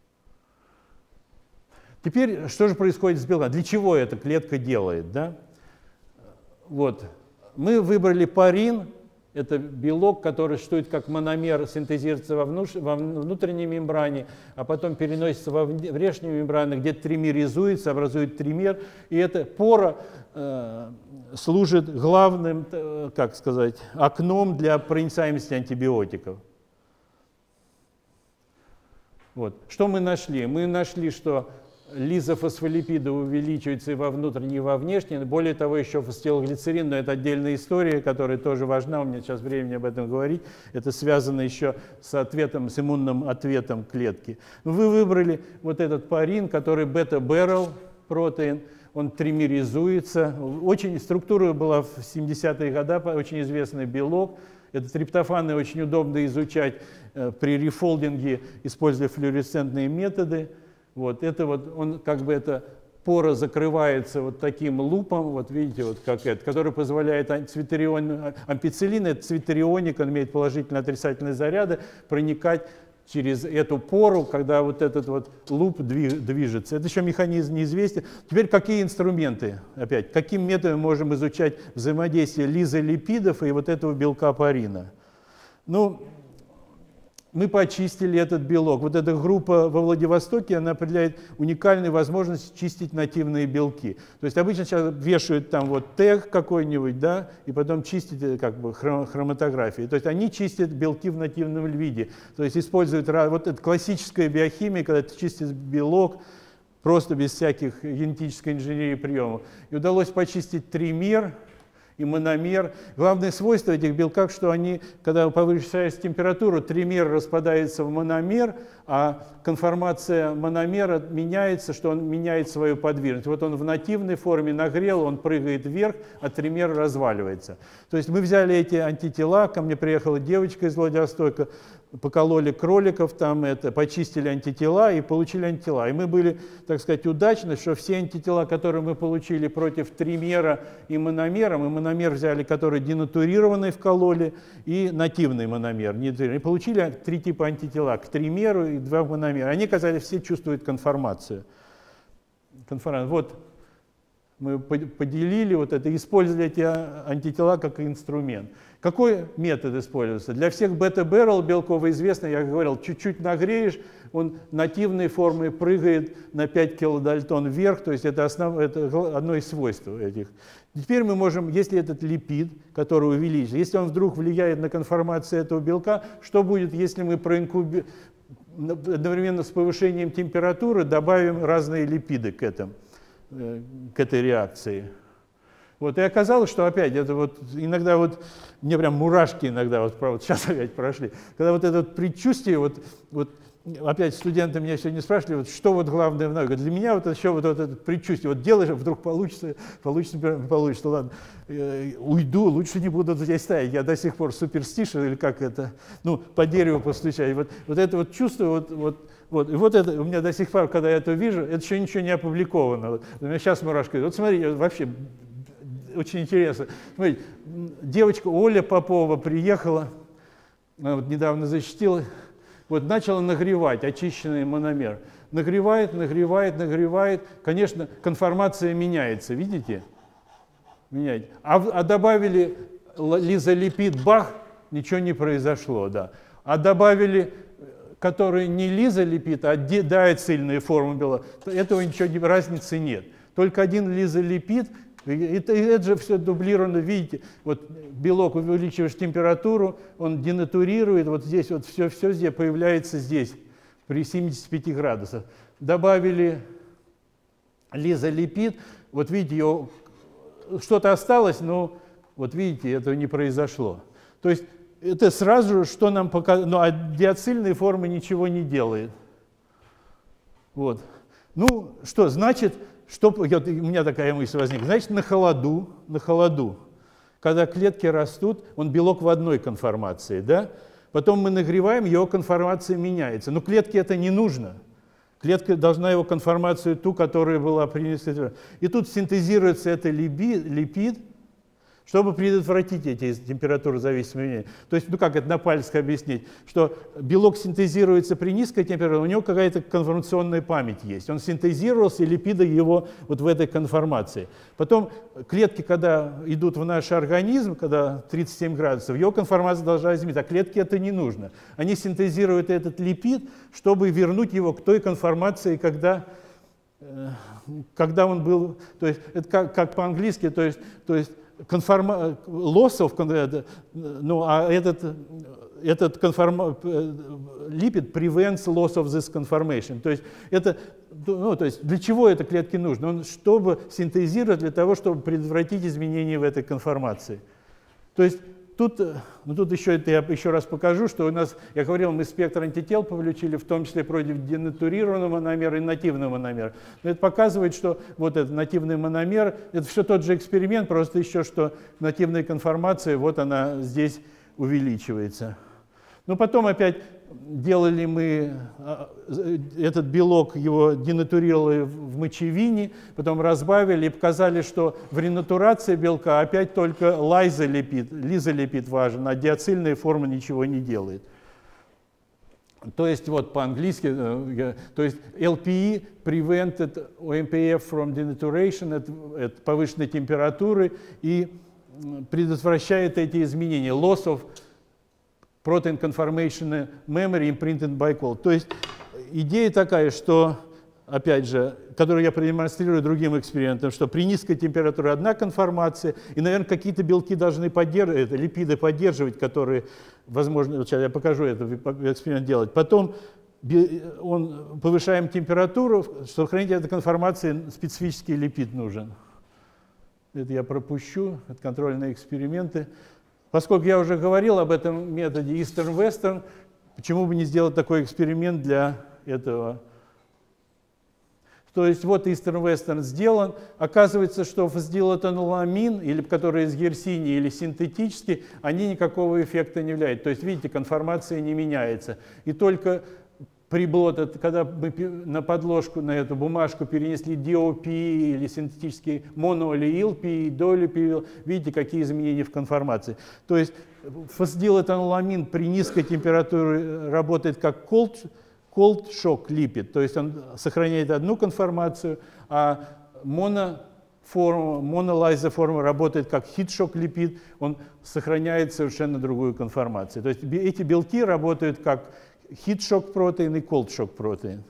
Теперь, что же происходит с белком? Для чего эта клетка делает? Да? Вот. Мы выбрали парин. Это белок, который существует как мономер, синтезируется во внутренней мембране, а потом переносится во внешнюю мембрану, где тримеризуется, образует тример. И эта пора служит главным, как сказать, окном для проницаемости антибиотиков. Вот. Что мы нашли? Мы нашли, что лизофосфолипиды увеличиваются и во внутренней, и во внешней. Более того, еще фосфатилглицерин, но это отдельная история, которая тоже важна, у меня сейчас времени об этом говорить. Это связано еще с ответом, с иммунным ответом клетки. Вы выбрали вот этот парин, который бета-беррел протеин, он тримеризуется. Очень, структура была в 70-е годы, очень известный белок. Этот триптофаны очень удобно изучать при рефолдинге, используя флуоресцентные методы. Вот это вот, он как бы эта пора закрывается вот таким лупом, вот видите, вот как это, который позволяет ампицилин, это цвитерионик, он имеет положительные и отрицательные заряды, проникать через эту пору, когда вот этот вот луп движется. Это еще механизм неизвестен. Теперь какие инструменты, опять, каким методом можем изучать взаимодействие лизолипидов и вот этого белка парина? Ну, мы почистили этот белок. Вот эта группа во Владивостоке, она определяет уникальную возможность чистить нативные белки. То есть обычно сейчас вешают там вот тег какой-нибудь, да, и потом чистить как бы хроматографией. То есть они чистят белки в нативном виде. То есть используют вот это классическая биохимия, когда ты чистишь белок просто без всяких генетической инженерии приемов. И удалось почистить тример и мономер. Главное свойство этих белков, что они, когда повышается температура, тример распадается в мономер, а конформация мономера меняется, что он меняет свою подвижность. Вот он в нативной форме нагрел, он прыгает вверх, а тример разваливается. То есть мы взяли эти антитела, ко мне приехала девочка из Владивостока, покололи кроликов, там почистили антитела и получили антитела. И мы были, так сказать, удачны, что все антитела, которые мы получили против тримера и мономера, мы мономер взяли, который денатурированный вкололи, и нативный мономер. И получили 3 типа антитела к тримеру и 2 мономера. Они, казалось, все чувствуют конформацию. Вот мы поделили вот это, использовали эти антитела как инструмент. Какой метод используется? Для всех бета-беррел белков известно, я говорил, чуть-чуть нагреешь, он нативной формой прыгает на 5 килодальтон вверх, то есть это одно из свойств этих. Теперь мы можем, если этот липид, который увеличится, если он вдруг влияет на конформацию этого белка, что будет, если мы одновременно с повышением температуры добавим разные липиды к этой реакции? Вот, и оказалось, что опять, это вот иногда вот, мне прям мурашки иногда, вот сейчас опять прошли, когда вот это вот предчувствие, вот опять студенты меня сегодня спрашивали, вот, что вот главное в науке. Для меня вот еще вот это предчувствие, вот делаешь, вдруг получится, ладно, уйду, лучше не буду здесь стоять, я до сих пор суперстишн, или как это, ну, по дереву постучать. Вот это вот чувство, и вот это у меня до сих пор, когда я это вижу, это еще ничего не опубликовано. Вот, у меня сейчас мурашки. Вот смотри, вообще очень интересно. Смотрите, девочка Оля Попова приехала, она вот недавно защитила, вот начала нагревать очищенный мономер. Нагревает. Конечно, конформация меняется, видите? Меняется. А добавили лизолипид, бах, ничего не произошло, да. А добавили, который не лизолипид, а диацильные формы белка, этого ничего, разницы нет. Только один лизолипид. Это же все дублировано, видите, вот белок, увеличиваешь температуру, он денатурирует, вот здесь вот все здесь появляется здесь, при 75 градусах. Добавили лизолипид, вот видите, что-то осталось, но вот видите, этого не произошло. То есть это сразу, что нам показывает, ну, а диацильные формы ничего не делает. Вот. Ну, что, значит, у меня такая мысль возникла, значит, на холоду, когда клетки растут, он белок в одной конформации, да? Потом мы нагреваем, его конформация меняется. Но клетке это не нужно. Клетка должна его конформацию, ту, которая была принята. И тут синтезируется это липид, чтобы предотвратить эти температурозависимые изменения. То есть, ну как это на пальцах объяснить, что белок синтезируется при низкой температуре, у него какая-то конформационная память есть. Он синтезировался, и липиды его вот в этой конформации. Потом клетки, когда идут в наш организм, когда 37 градусов, его конформация должна измениться, а клетке это не нужно. Они синтезируют этот липид, чтобы вернуть его к той конформации, когда он был, то есть это как по-английски, то есть лоссов, ну, а этот липид prevents loss of this conformation. То есть, то есть для чего это клетке нужно? Он чтобы синтезировать для того, чтобы предотвратить изменения в этой конформации. То есть тут еще, я еще раз покажу, что у нас, я говорил, мы спектр антител получили, в том числе против денатурированного мономера и нативного мономера. Но это показывает, что вот этот нативный мономер, это все тот же эксперимент, просто еще, что нативная конформация, вот она здесь увеличивается. Но потом опять делали мы этот белок, его денатурировали в мочевине, потом разбавили и показали, что в ренатурации белка опять только лизолипид важен, а диацильная форма ничего не делает. То есть вот по-английски, то есть LPE prevented OMPF from denaturation от повышенной температуры и предотвращает эти изменения. Loss of protein conformation memory imprinted by cold. То есть идея такая, что, опять же, которую я продемонстрирую другим экспериментом, что при низкой температуре одна конформация, и, наверное, какие-то белки должны поддерживать, липиды поддерживать, которые, возможно, сейчас я покажу этот эксперимент делать. Потом повышаем температуру, чтобы сохранить эту конформацию, специфический липид нужен. Это я пропущу, это контрольные эксперименты. Поскольку я уже говорил об этом методе Eastern-Western, почему бы не сделать такой эксперимент для этого? То есть вот Eastern-Western сделан. Оказывается, что фосфодиэтаноламин, или который из герсинии, или синтетический, они никакого эффекта не являются. То есть, видите, конформация не меняется. И только приблот, когда мы на подложку, на эту бумажку перенесли DOP или синтетический моноолеил, долепил, видите, какие изменения в конформации. То есть фосфодиэтаноламин при низкой температуре работает как cold shock липид, то есть он сохраняет одну конформацию, а монолизоформа работает как heat shock липид, он сохраняет совершенно другую конформацию. То есть эти белки работают как heat-shock протеин и cold-shock протеин.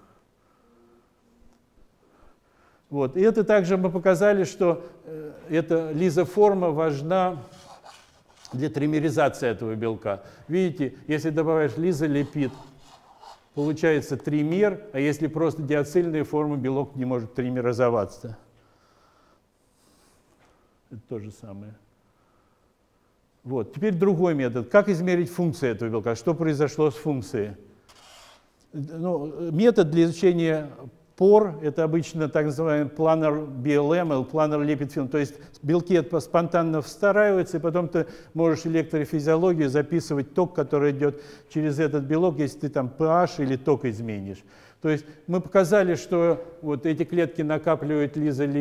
Вот. И это также мы показали, что эта лизоформа важна для тримеризации этого белка. Видите, если добавишь лизолипид, получается тример, а если просто диацильная форма, белок не может тримеризоваться. Это то же самое. Вот. Теперь другой метод. Как измерить функцию этого белка? Что произошло с функцией? Ну, метод для изучения пор – это обычно так называемый планер BLM или планер липид-фильм. То есть белки спонтанно встраиваются, и потом ты можешь электрофизиологию записывать ток, который идет через этот белок, если ты там pH или ток изменишь. То есть мы показали, что вот эти клетки накапливают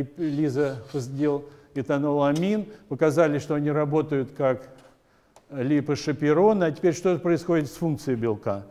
лизофосфодиэтаноламин, показали, что они работают как липошапероны. А теперь что происходит с функцией белка?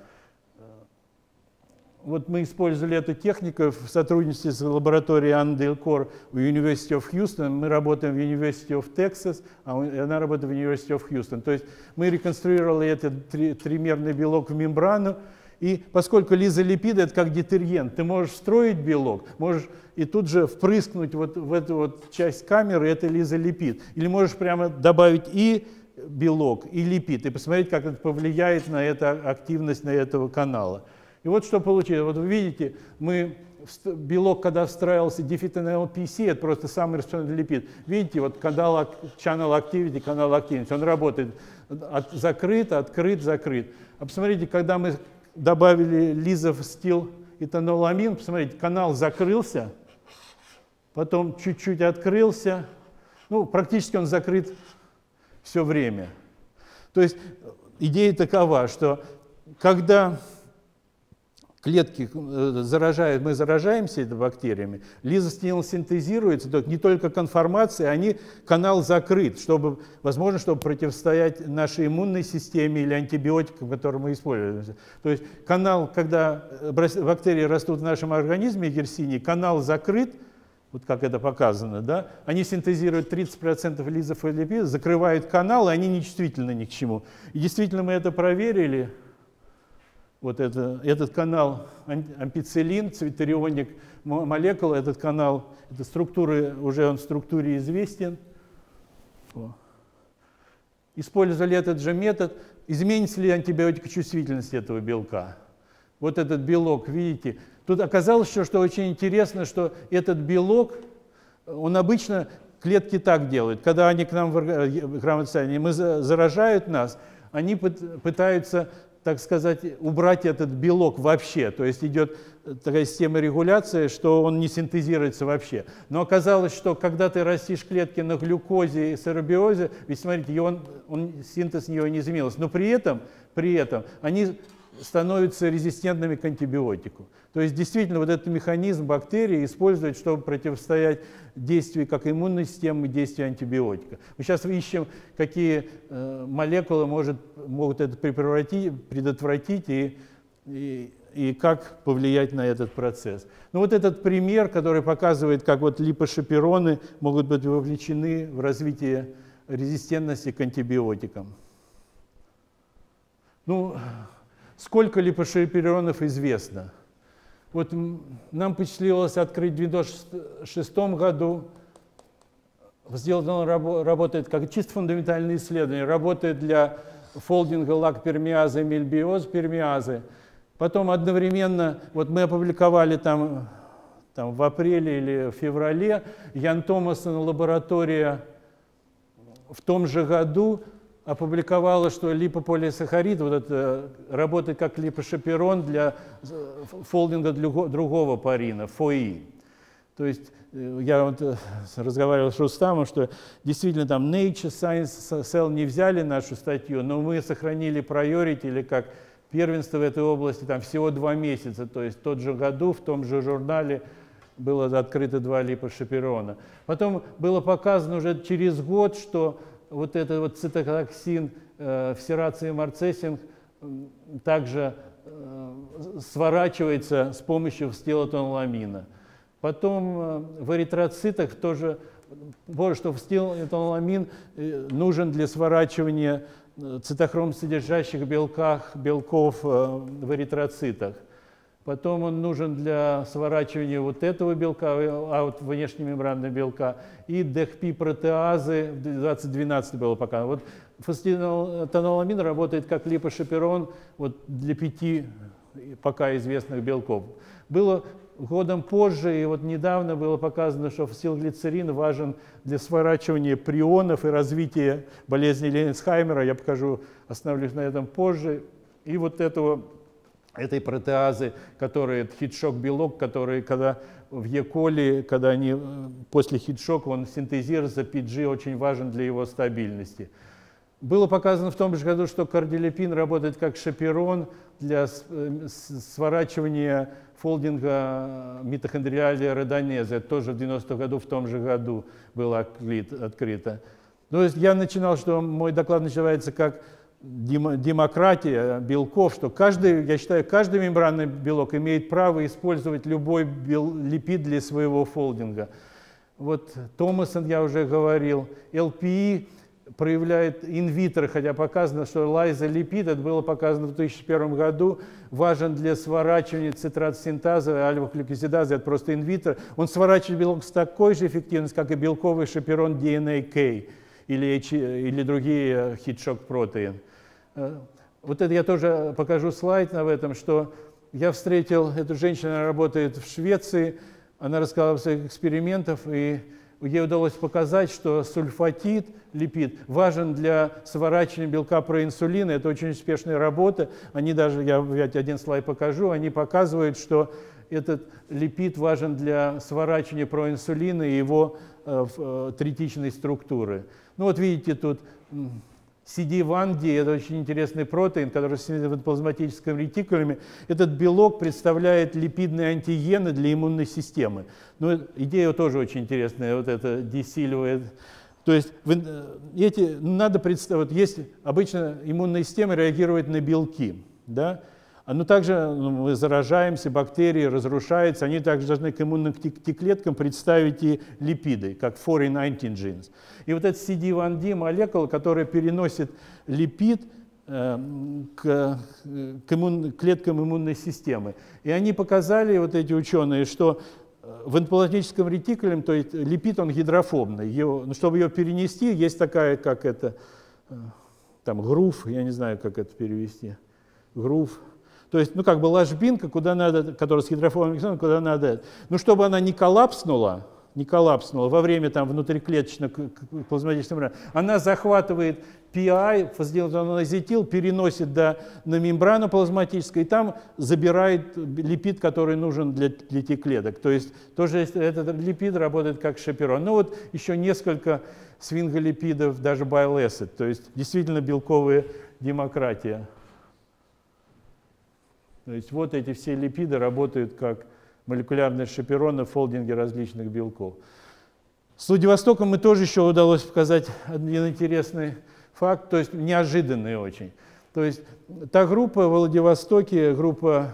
Вот мы использовали эту технику в сотрудничестве с лабораторией Анны Делькор в University of Houston. Мы работаем в University of Texas, а она работает в University of Houston. То есть мы реконструировали этот тримерный белок в мембрану. И поскольку лизолипиды – это как детергент, ты можешь встроить белок, можешь и тут же впрыскнуть вот в эту вот часть камеры, это лизолипид. Или можешь прямо добавить и белок, и липид, и посмотреть, как это повлияет на эту активность, на этого канала. И вот что получилось. Вот вы видите, мы белок, когда встраивался дефектный LPC, это просто самый распространенный липид. Видите, вот канал channel activity, он работает закрыт, открыт, закрыт. А посмотрите, когда мы добавили лизофстил этаноламин, посмотрите, канал закрылся, потом чуть-чуть открылся, ну, практически он закрыт все время. То есть идея такова, что когда клетки заражают, мы заражаемся этими бактериями, лизостил синтезируется, то не только конформация, канал закрыт, чтобы, возможно, чтобы противостоять нашей иммунной системе или антибиотикам, которые мы используем. То есть канал, когда бактерии растут в нашем организме, Yersinia, канал закрыт, вот как это показано, да, они синтезируют 30% лизофилипидов, закрывают канал, и они нечувствительны ни к чему. И действительно мы это проверили. Вот этот канал ампицилин, цветорионик молекула, этот канал, эта структура, уже он в структуре известен. Использовали этот же метод. Изменится ли антибиотикочувствительность этого белка? Вот этот белок, видите. Тут оказалось, что очень интересно, что этот белок, он обычно, клетки так делают. Когда они к нам заражают нас, они пытаются, так сказать, убрать этот белок вообще. То есть идет такая система регуляции, что он не синтезируется вообще. Но оказалось, что когда ты растишь клетки на глюкозе и сорбиозе, ведь смотрите, синтез ее не изменился. Но при этом они становятся резистентными к антибиотику. То есть действительно вот этот механизм бактерии используют, чтобы противостоять действию как иммунной системы, действию антибиотика. Мы сейчас ищем, какие молекулы могут это предотвратить и как повлиять на этот процесс. Ну вот этот пример, который показывает, как вот липошапероны могут быть вовлечены в развитие резистентности к антибиотикам. Ну, сколько липошаперонов известно? Вот нам посчастливилось открыть в 2006 году, работает как чисто фундаментальное исследование, работает для фолдинга лак-пермиазы, мельбиоз-пермиазы. Потом одновременно, вот мы опубликовали там в апреле или в феврале, Ян Томасон лаборатория в том же году опубликовала, что липополисахарид вот это, работает как липошаперон для фолдинга другого парина, ФОИ. То есть я вот разговаривал с Рустамом, что действительно там Nature, Science, Cell не взяли нашу статью, но мы сохранили priority или как первенство в этой области там всего 2 месяца. То есть в тот же году в том же журнале было открыто 2 липошаперона. Потом было показано уже через год, что вот этот вот цитоксин всераций марцесин также сворачивается с помощью стилотоноламина. Потом в эритроцитах тоже, что стилотоноламин нужен для сворачивания цитохром содержащих белков в эритроцитах. Потом он нужен для сворачивания вот этого белка, внешнемембранного белка, и ДХП-протеазы в 2012 было показано. Вот фосфатидиноламин работает как липошаперон вот для 5 пока известных белков. Было годом позже, и вот недавно было показано, что фосфатидилглицерин важен для сворачивания прионов и развития болезни Ленцхаймера. Я покажу, остановлюсь на этом позже. И вот этой протеазы, который хит-шок-белок, который когда в Е. коли, когда они после хит-шока, он синтезируется, PG очень важен для его стабильности. Было показано в том же году, что кардилепин работает как шаперон для сворачивания фолдинга митохондриальной родонезы. Это тоже в 90-м году, в том же году было открыто. То есть я начинал, что мой доклад начинается как демократия белков, что я считаю, каждый мембранный белок имеет право использовать любой липид для своего фолдинга. Вот Томасон, я уже говорил, ЛПИ проявляет инвитро, хотя показано, что лайзолипид, это было показано в 2001 году, важен для сворачивания цитрат-синтазы, альфа-глюкозидазы, это просто инвитро. Он сворачивает белок с такой же эффективностью, как и белковый шаперон DNA-K или другие хит-шок-протеин. Вот это я тоже покажу слайд об этом, что я встретил эту женщину, она работает в Швеции, она рассказала о своих экспериментах, и ей удалось показать, что сульфатид, липид, важен для сворачивания белка проинсулина. Это очень успешная работа. Они даже, я один слайд покажу, они показывают, что этот липид важен для сворачивания проинсулина и его третичной структуры. Ну вот видите тут CD1D, это очень интересный протеин, который содержится в плазматическом ретикулуме. Этот белок представляет липидные антигены для иммунной системы. Но идея тоже очень интересная, вот это десиливает. То есть надо представить, вот есть обычно иммунная система реагирует на белки, да? Но также мы заражаемся, бактерии разрушаются, они также должны к иммунным T-клеткам представить и липиды, как foreign antigens. И вот эта CD1D молекула, которая переносит липид к клеткам иммунной системы. И они показали, вот эти ученые, что в эндоплазматическом ретикуле, то есть липид, он гидрофобный. Чтобы ее перенести, есть такая, как это, там, грув, я не знаю, как это перевести, грув. То есть, ну, как бы ложбинка, куда надо, которая с гидрофобным механизмом, куда надо. Но чтобы она не коллапснула во время там внутриклеточного плазматического, она захватывает PI, фосфатидилазетил, переносит на мембрану плазматическую, и там забирает липид, который нужен для T-клеток. То есть тоже этот липид работает как шаперон. Ну вот еще несколько сфинголипидов, даже bile acid, то есть действительно белковая демократия. То есть вот эти все липиды работают как молекулярные шапероны в фолдинге различных белков. С Владивостоком мы тоже еще удалось показать один интересный факт, то есть неожиданный очень. То есть та группа в Владивостоке, группа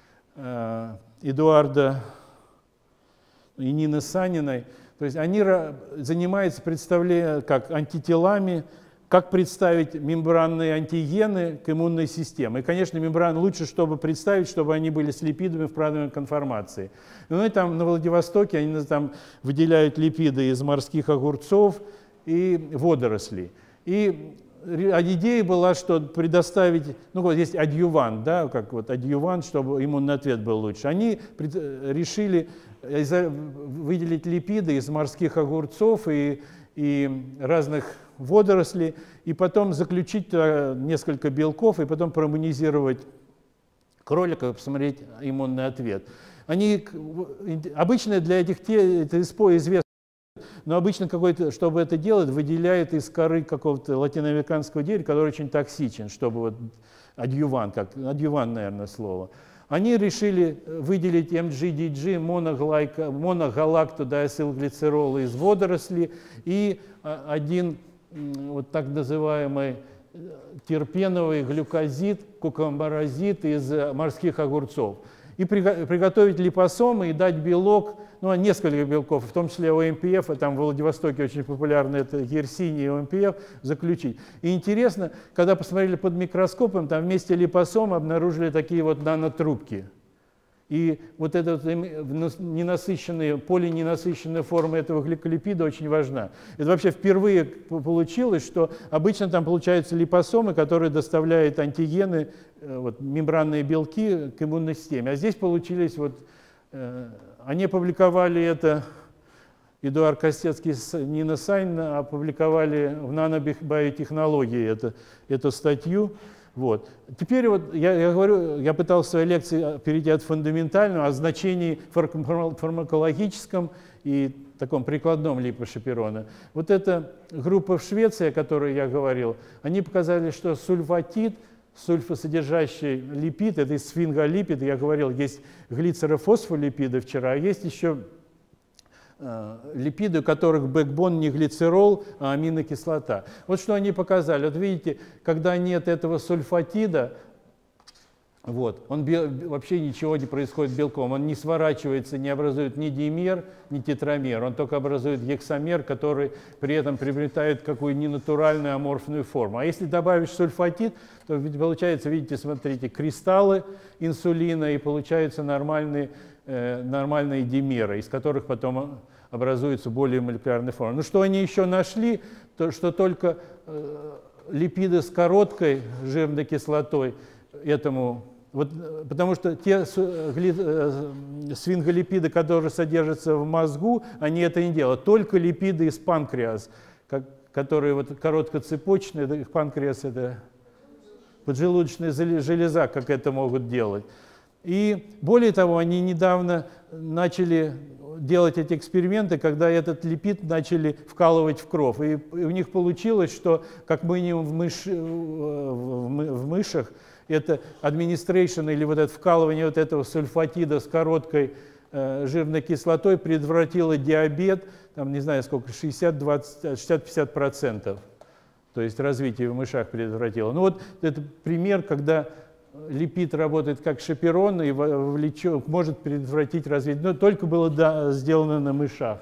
Эдуарда и Нины Саниной, то есть они занимаются как антителами, как представить мембранные антигены к иммунной системе. И, конечно, мембраны лучше, чтобы представить, чтобы они были с липидами в правильной конформации. Ну и там на Владивостоке они там выделяют липиды из морских огурцов и водорослей. И идея была, что предоставить, ну вот есть адъювант, да, как вот адъювант, чтобы иммунный ответ был лучше. Они решили выделить липиды из морских огурцов и разных водорослей, и потом заключить несколько белков, и потом проиммунизировать кролика, посмотреть иммунный ответ. Обычно для этих это известно, но обычно чтобы это делать, выделяют из коры какого-то латиноамериканского дерева, который очень токсичен, чтобы вот адъювант, наверное, слово. Они решили выделить MGDG, моногалактодиацилглицерол из водорослей, и один вот так называемый терпеновый глюкозид, кукумбарозид из морских огурцов. И приготовить липосомы и дать белок, ну, несколько белков, в том числе ОМПФ, и там в Владивостоке очень популярно это герсини и ОМПФ, заключить. И интересно, когда посмотрели под микроскопом, там вместе липосом обнаружили такие вот нанотрубки. И вот эта полиненасыщенная форма этого гликолипида очень важна. Это вообще впервые получилось, что обычно там получаются липосомы, которые доставляют антигены, вот, мембранные белки к иммунной системе. А здесь получились вот, они опубликовали это, Эдуард Костецкий и Нина Санина опубликовали в нанобиотехнологии эту статью. Вот. Теперь вот я пытался в своей лекции перейти от фундаментального, о значении фармакологическом и таком прикладном липошаперона. Вот эта группа в Швеции, о которой я говорил, они показали, что сульфатид, сульфосодержащий липид, это сфинголипид, я говорил, есть глицерофосфолипиды вчера, а есть еще липиды, у которых бэкбон не глицерол, а аминокислота. Вот что они показали. Вот видите, когда нет этого сульфатида, вот, вообще ничего не происходит с белком. Он не сворачивается, не образует ни димер, ни тетрамер. Он только образует гексамер, который при этом приобретает какую-то ненатуральную аморфную форму. А если добавишь сульфатид, то получается, видите, смотрите, кристаллы инсулина, и получаются нормальные димеры, из которых потом образуются более молекулярные формы. Ну что они еще нашли? То, что только липиды с короткой жирной кислотой этому Вот, потому что те сфинголипиды, которые содержатся в мозгу, они это не делают. Только липиды из панкреаса, которые вот короткоцепочные, панкреас — это поджелудочная железа, как это могут делать. И более того, они недавно начали делать эти эксперименты, когда этот липид начали вкалывать в кровь. И у них получилось, что как минимум в мышах это administration или вот это вкалывание вот этого сульфатида с короткой жирной кислотой предотвратило диабет, там не знаю сколько, 60-50%. То есть развитие в мышах предотвратило. Ну вот это пример, когда липид работает как шаперон и может предотвратить развитие. Но только было сделано на мышах.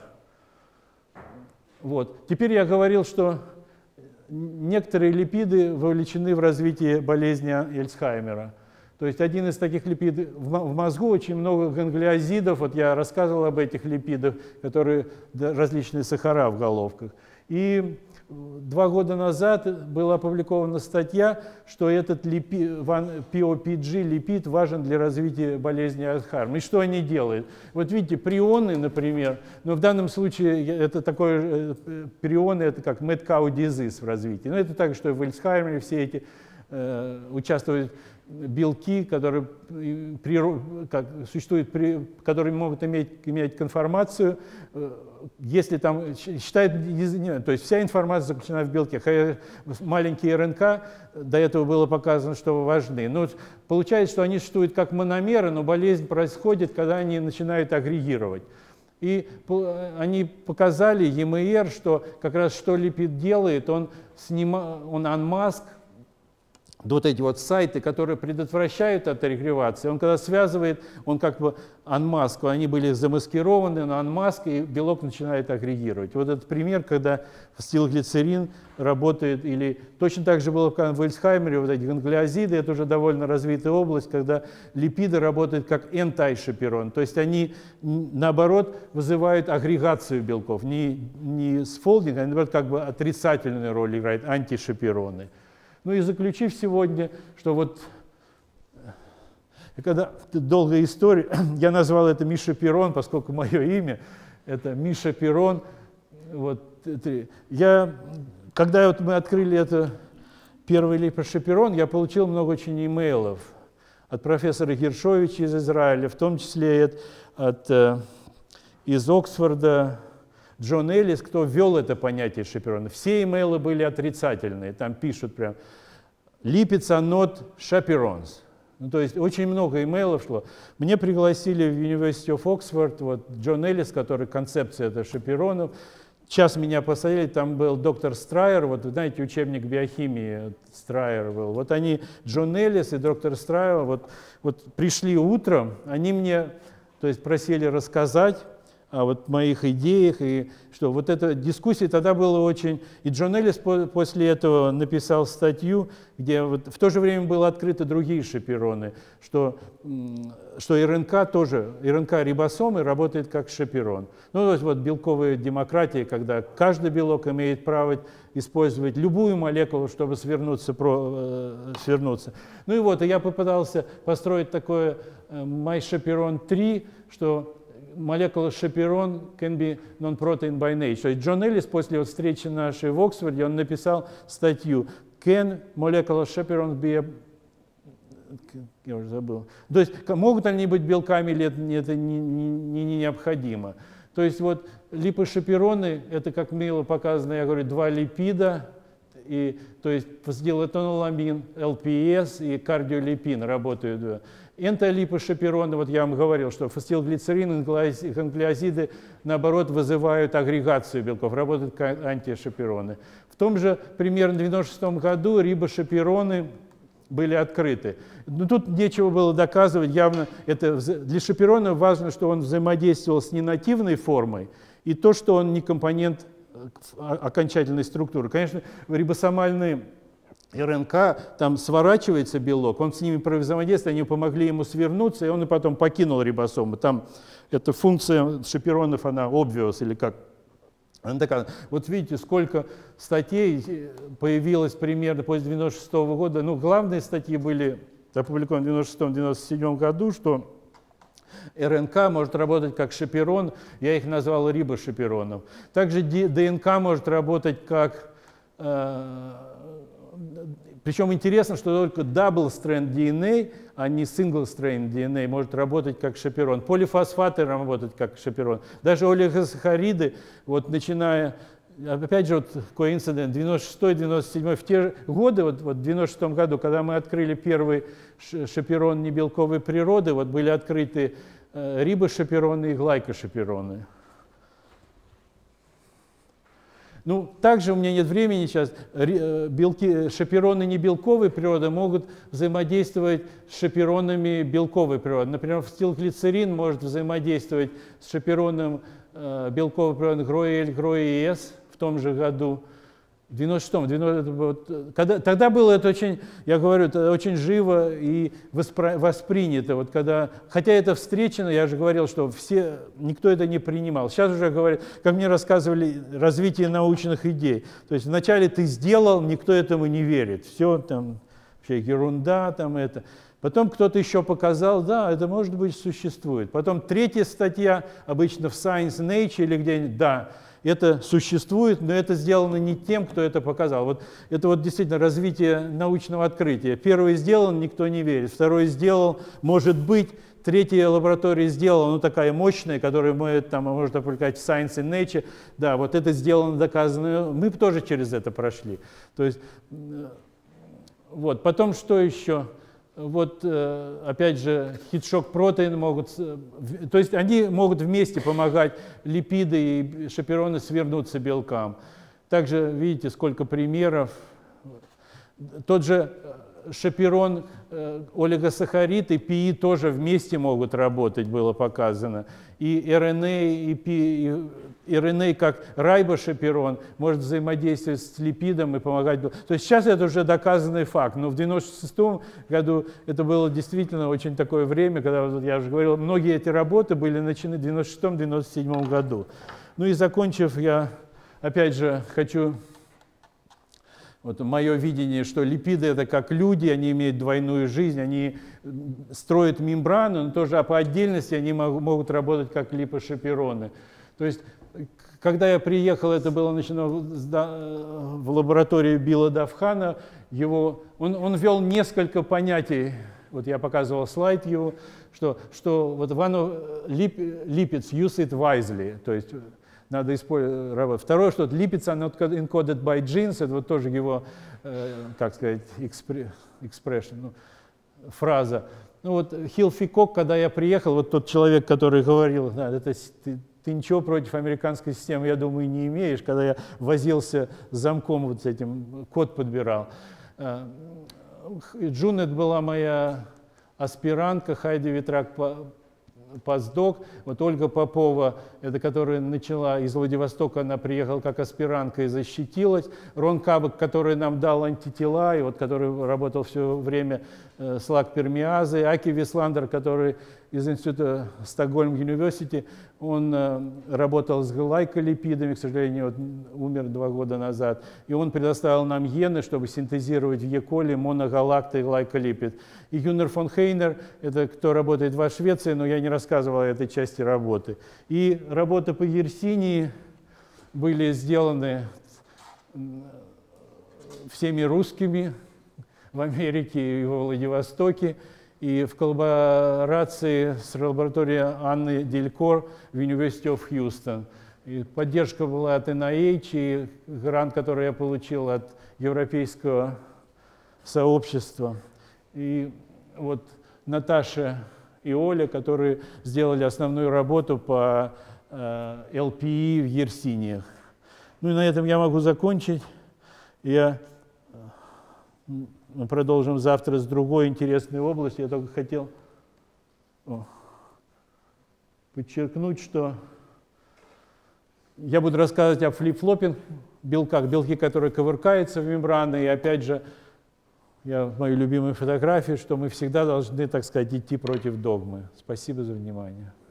Вот. Теперь я говорил, что некоторые липиды вовлечены в развитие болезни Альцгеймера. То есть один из таких липидов в мозгу очень много ганглиозидов. Вот я рассказывал об этих липидах, которые различные сахара в головках. И 2 года назад была опубликована статья, что этот POPG липид важен для развития болезни Альцгеймера. И что они делают? Вот видите, прионы, например, но в данном случае это такое, прионы это как mad cow disease в развитии. Но это так, что в Альцгеймере все эти участвуют белки, которые существуют, которые могут иметь конформацию, если там считают, то есть вся информация заключена в белке. Маленькие РНК, до этого было показано, что важны. Но получается, что они существуют как мономеры, но болезнь происходит, когда они начинают агрегировать. И они показали, ЕМР, что как раз что липид делает, он unmask, вот эти вот сайты, которые предотвращают аттеригревацию, он когда связывает, он как бы unmask, они были замаскированы, но unmask, и белок начинает агрегировать. Вот этот пример, когда фосфатидилглицерин работает, или точно так же было в Альцгеймере, вот эти ганглиозиды, это уже довольно развитая область, когда липиды работают как антишаперон, то есть они, наоборот, вызывают агрегацию белков, не сфолдинг, а наоборот, как бы отрицательную роль играют антишапероны. Ну и заключив сегодня, что вот, когда долгая история, я назвал это Миша Перрон, поскольку мое имя это Миша Перрон. Вот, когда вот мы открыли это первый липошаперон, я получил много очень имейлов от профессора Гершовича из Израиля, в том числе из Оксфорда, Джон Эллис, кто ввел это понятие шаперона. Все имейлы были отрицательные, там пишут прям «Lipids are not chaperones». Ну, то есть очень много имейлов шло. Мне пригласили в University of Oxford, вот Джон Эллис, который концепция это шаперонов. Сейчас меня посадили, там был доктор Страйер, вот вы знаете, учебник биохимии Страйер был. Вот они, Джон Эллис и доктор Страйер, вот пришли утром, они мне, то есть просили рассказать о вот моих идеях, и что вот эта дискуссия тогда была очень... И Джон Эллис после этого написал статью, где вот в то же время были открыты другие шапероны, что РНК тоже, РНК-рибосомы работает как шаперон. Ну, то есть вот белковая демократия, когда каждый белок имеет право использовать любую молекулу, чтобы свернуться. Ну и вот, и я попытался построить такое MyChaperone 3, что молекула шаперон can be non-protein by nature. То есть Джон Эллис после вот встречи нашей в Оксфорде, он написал статью «Can molecular chaperone be...» Я уже забыл. То есть могут они быть белками или это не необходимо. То есть вот липошапероны, это как мило показано, я говорю, 2 липида, и, то есть фосфатидилэтоноламин, ЛПС и кардиолипин работают. Энтолипошапероны, вот я вам говорил, что фосфатидилглицерин и ганглиозиды, наоборот, вызывают агрегацию белков, работают как антишапероны. В том же, примерно в 1996 году рибошапероны были открыты. Но тут нечего было доказывать, явно это для шаперона важно, что он взаимодействовал с ненативной формой, и то, что он не компонент окончательной структуры. Конечно, рибосомальные РНК, там сворачивается белок, он с ними взаимодействует, они помогли ему свернуться, и он и потом покинул рибосомы. Там эта функция шаперонов, она obvious, или как. Она такая. Вот видите, сколько статей появилось примерно после 1996 года. Ну, главные статьи были опубликовано в 1996-1997 году, что РНК может работать как шаперон, я их назвал рибошапероном. Также ДНК может работать как... Причем интересно, что только double-strand DNA, а не single-strand DNA может работать как шаперон. Полифосфаты работают как шаперон. Даже олигосахариды, вот начиная... Опять же, вот коинцидент, 96-97, в те же годы, вот в 96 году, когда мы открыли первый шаперон небелковой природы, вот были открыты рибошапероны и глайкошапероны. Ну, также у меня нет времени сейчас, шапероны небелковой природы могут взаимодействовать с шаперонами белковой природы. Например, фтилглицерин может взаимодействовать с шапероном белковой природы GROE-L, в том же году, в 96-м. Тогда было это очень, я говорю, это очень живо и воспринято. Вот когда, хотя это встречено, я же говорил, что никто это не принимал. Сейчас уже говорят, как мне рассказывали, развитие научных идей. То есть вначале ты сделал, никто этому не верит. Все там, вообще ерунда там это. Потом кто-то еще показал, да, это может быть существует. Потом третья статья, обычно в Science, Nature или где-нибудь, да, это существует, но это сделано не тем, кто это показал. Вот это вот действительно развитие научного открытия. Первый сделан, никто не верит. Второй сделал, может быть. Третья лаборатория сделала, ну такая мощная, которую может опубликовать в Science and Nature. Да, вот это сделано, доказано. Мы тоже через это прошли. То есть, вот. Потом что еще? Вот, опять же, хит-шок-протеины могут, то есть они могут вместе помогать липиды и шапероны свернуться белкам. Также, видите, сколько примеров. Тот же шаперон, олигосахарид и ПИ тоже вместе могут работать, было показано. И РНА, РНА как рибошаперон может взаимодействовать с липидом и помогать. То есть сейчас это уже доказанный факт. Но в 1996 году это было действительно очень такое время, когда, я уже говорил, многие эти работы были начаны в 1996-1997 году. Ну и закончив, я опять же хочу... Вот мое видение, что липиды это как люди, они имеют двойную жизнь, они строят мембрану, но тоже по отдельности они могут работать как липошапероны. То есть, когда я приехал, это было начано в лаборатории Билла Давхана, он ввел несколько понятий, вот я показывал слайд его, что вот lipids use it wisely, то есть надо использовать. Второе, что lipids are not encoded by genes, это вот тоже его, как сказать, expression, фраза. Ну вот Хилфи-Кок, когда я приехал, вот тот человек, который говорил, да, это ты ничего против американской системы, я думаю, не имеешь, когда я возился с замком вот с этим, код подбирал. Джунет была моя аспирантка, Хайди Витрак постдок. Вот Ольга Попова, это которая начала из Владивостока, она приехала как аспирантка и защитилась. Рон Кабак, который нам дал антитела, и вот который работал все время с лак-пермиазой. Аки Висландер, который из института Стокгольм Юниверсити, он работал с глайколипидами, к сожалению, вот, умер 2 года назад. И он предоставил нам гены, чтобы синтезировать в Е-коли моногалакты и глайколипид. И Юнер фон Хейнер, это кто работает во Швеции, но я не рассказывал о этой части работы. И работы по Yersinia были сделаны всеми русскими в Америке и во Владивостоке. И в коллаборации с лабораторией Анны Делькор в University of Houston. И поддержка была от NIH, и грант, который я получил от Европейского сообщества. И вот Наташа и Оля, которые сделали основную работу по LPE в Yersinia. Ну и на этом я могу закончить. Мы продолжим завтра с другой интересной области. Я только хотел подчеркнуть, что я буду рассказывать о флип-флопинг белках, белки, которые кувыркаются в мембраны. И опять же, мою любимую фотографию, что мы всегда должны, так сказать, идти против догмы. Спасибо за внимание.